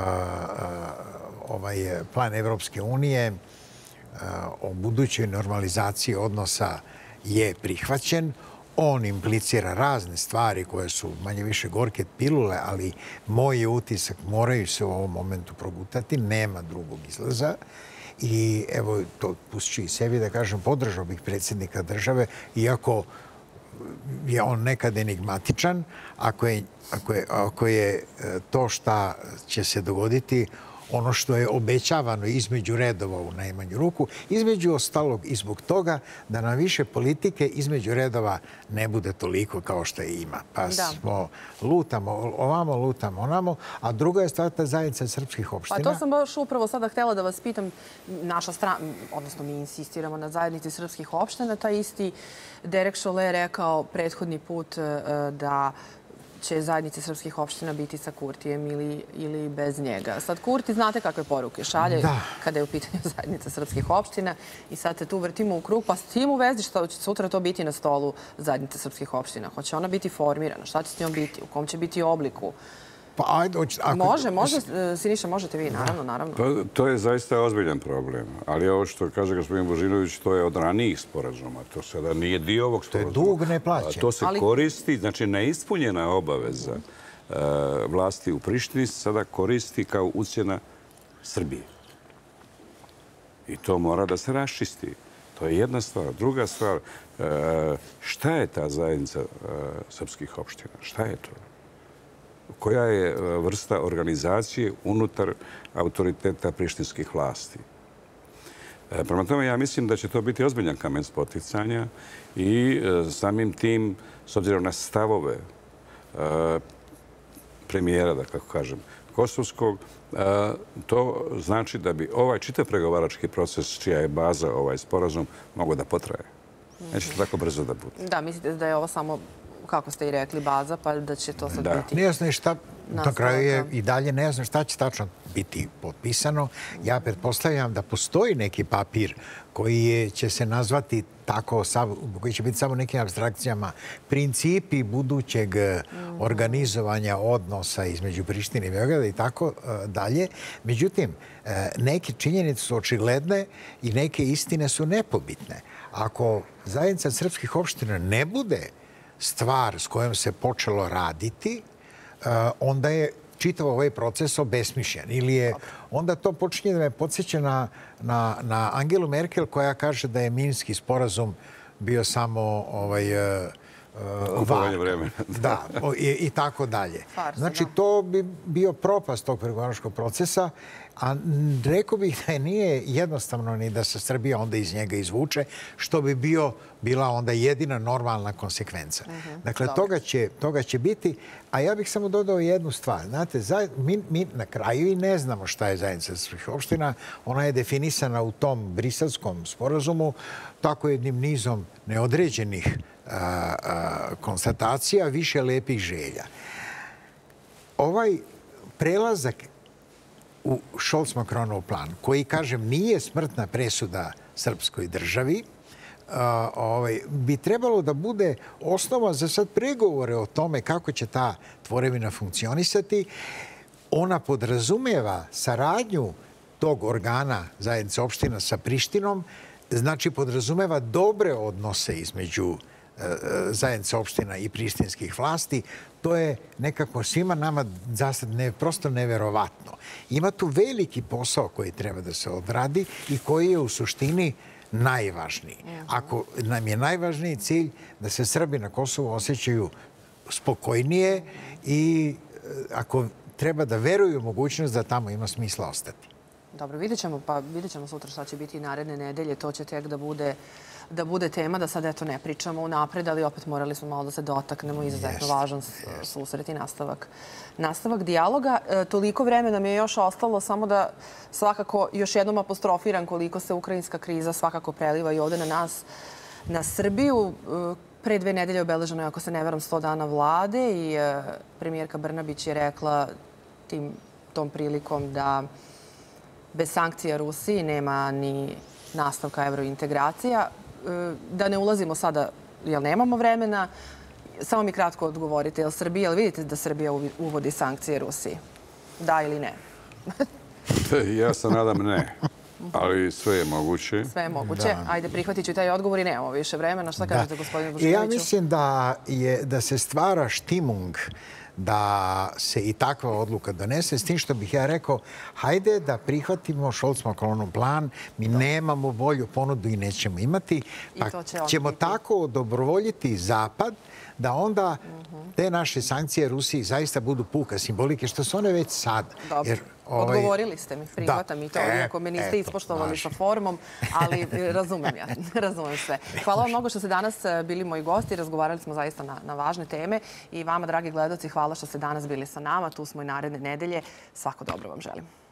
ovaj plan Evropske unije o budućoj normalizaciji odnosa je prihvaćen. On implicira razne stvari koje su manje više gorke pilule, ali moj je utisak, moraju se u ovom momentu progutati, nema drugog izlaza. I evo, to pustit ću i sebi da kažem, podržao bih predsjednika države, iako je on nekad enigmatičan, ako je to šta će se dogoditi ono što je obećavano između redova u najmanju ruku, između ostalog i zbog toga da nam više politike između redova ne bude toliko kao što je ima. Pa smo lutamo ovamo, lutamo onamo, a druga je stvar ta zajednica srpskih opština. Pa to sam baš upravo sada htjela da vas pitam. Naša strana, odnosno mi insistiramo na zajednici srpskih opština, taj isti Derek Šole rekao prethodni put da će zajednice srpskih opština biti sa Kurtijem ili bez njega. Sad Kurti, znate kakve poruke šalje kada je u pitanju zajednica srpskih opština i sad se tu vrtimo u krug, pa s tim u vezi što će sutra to biti na stolu zajednice srpskih opština. Hoće ona biti formirana? Šta će s njom biti? U kom će biti obliku? Može, Siniša, možete vi, naravno. To je zaista ozbiljan problem. Ali ovo što kaže gospodin Božinović, to je od ranijih sporazuma. To sada nije dio ovog sporazuma. To je dug neplaćen. To se koristi, znači neispunjena obaveza vlasti u Prištini sada koristi kao ucjena Srbije. I to mora da se raščisti. To je jedna stvar. Druga stvar, šta je ta zajednica srpskih opština? Šta je to? Koja je vrsta organizacije unutar autoriteta prištinskih vlasti? Prema tome, ja mislim da će to biti ozbiljan kamen spoticanja i samim tim, s obzirom na stavove premijera, da kako kažem, kosovskog, to znači da bi ovaj čitav pregovarački proces, čija je baza ovaj sporazum, mogao da potraje. Neće to tako brzo da bude. Da, mislite da je ovo samo, kako ste i rekli, baza, pa da će to sad biti... Nejasno je šta, na kraju je i dalje nejasno šta će tačno biti potpisano. Ja pretpostavljam da postoji neki papir koji će se nazvati tako, koji će biti samo nekim apstrakcijama, principi budućeg organizovanja odnosa između Prištine i Beograda i tako dalje. Međutim, neke činjenice su očigledne i neke istine su nepobitne. Ako zajednica srpskih opština ne bude stvar s kojom se počelo raditi, onda je čitav ovaj proces obesmišljen. Ili je, onda to počinje da me podsjeća na Angelu Merkel koja kaže da je Minski sporazum bio samo kupovanje vremena. Da, i tako dalje. Znači, to bi bio propast tog pregovaračkog procesa, a rekao bih da nije jednostavno ni da se Srbija onda iz njega izvuče, što bi bila onda jedina normalna konsekvenca. Dakle, toga će biti, a ja bih samo dodao jednu stvar. Znate, mi na kraju i ne znamo šta je zajednica srpskih opština. Ona je definisana u tom briselskom sporazumu tako jednim nizom neodređenih konstatacija, više lepih želja. Ovaj prelazak u Scholz-Macronov plan, koji, kažem, nije smrtna presuda srpskoj državi, bi trebalo da bude osnova za sad pregovore o tome kako će ta tvorevina funkcionisati. Ona podrazumeva saradnju tog organa zajednice opština sa Prištinom, znači podrazumeva dobre odnose između zajednice opština i prištinskih vlasti. To je nekako svima nama zasad prosto neverovatno. Ima tu veliki posao koji treba da se odradi i koji je u suštini najvažniji. Ako nam je najvažniji cilj da se Srbi na Kosovu osjećaju spokojnije i ako treba da veruju u mogućnost da tamo ima smisla ostati. Dobro, vidjet ćemo sutra šta će biti naredne nedelje. To će tek da bude tema, da sad eto ne pričamo unapred, ali opet morali smo malo da se dotaknemo. Izuzetno važan susret i nastavak dijaloga. Toliko vremena mi je još ostalo, samo da svakako još jednom apostrofiram koliko se ukrajinska kriza svakako preliva i ovde na nas, na Srbiju. Pre 2 nedelje obeleženo je, ako se ne varam, 100 dana vlade i premijerka Brnabić je rekla tom prilikom da bez sankcija Rusiji nema ni nastavka evrointegracija. Da ne ulazimo sada, jer nemamo vremena, samo mi kratko odgovorite. Jel vidite da Srbija uvodi sankcije Rusiji? Da ili ne? Ja se nadam ne, ali sve je moguće. Sve je moguće. Ajde, prihvatit ću taj odgovor i nemamo više vremena. Šta kažete, gospodine Božinoviću? Ja mislim da se stvara štimung da se i takva odluka donese, s tim što bih ja rekao, hajde da prihvatimo Scholz-Macronov plan, mi nemamo bolju ponudu i nećemo imati, pa ćemo tako odobrovoljiti Zapad da onda te naše sankcije Rusiji zaista budu puka simbolike, što su one već sad. Dobro. Odgovorili ste mi, prihvatam i to, iako me niste ispoštovali sa formom, ali razumem sve. Hvala vam mnogo što ste danas bili moji gosti, razgovarali smo zaista na važne teme i vama, dragi gledaoci, hvala što ste danas bili sa nama. Tu smo i naredne nedelje. Svako dobro vam želim.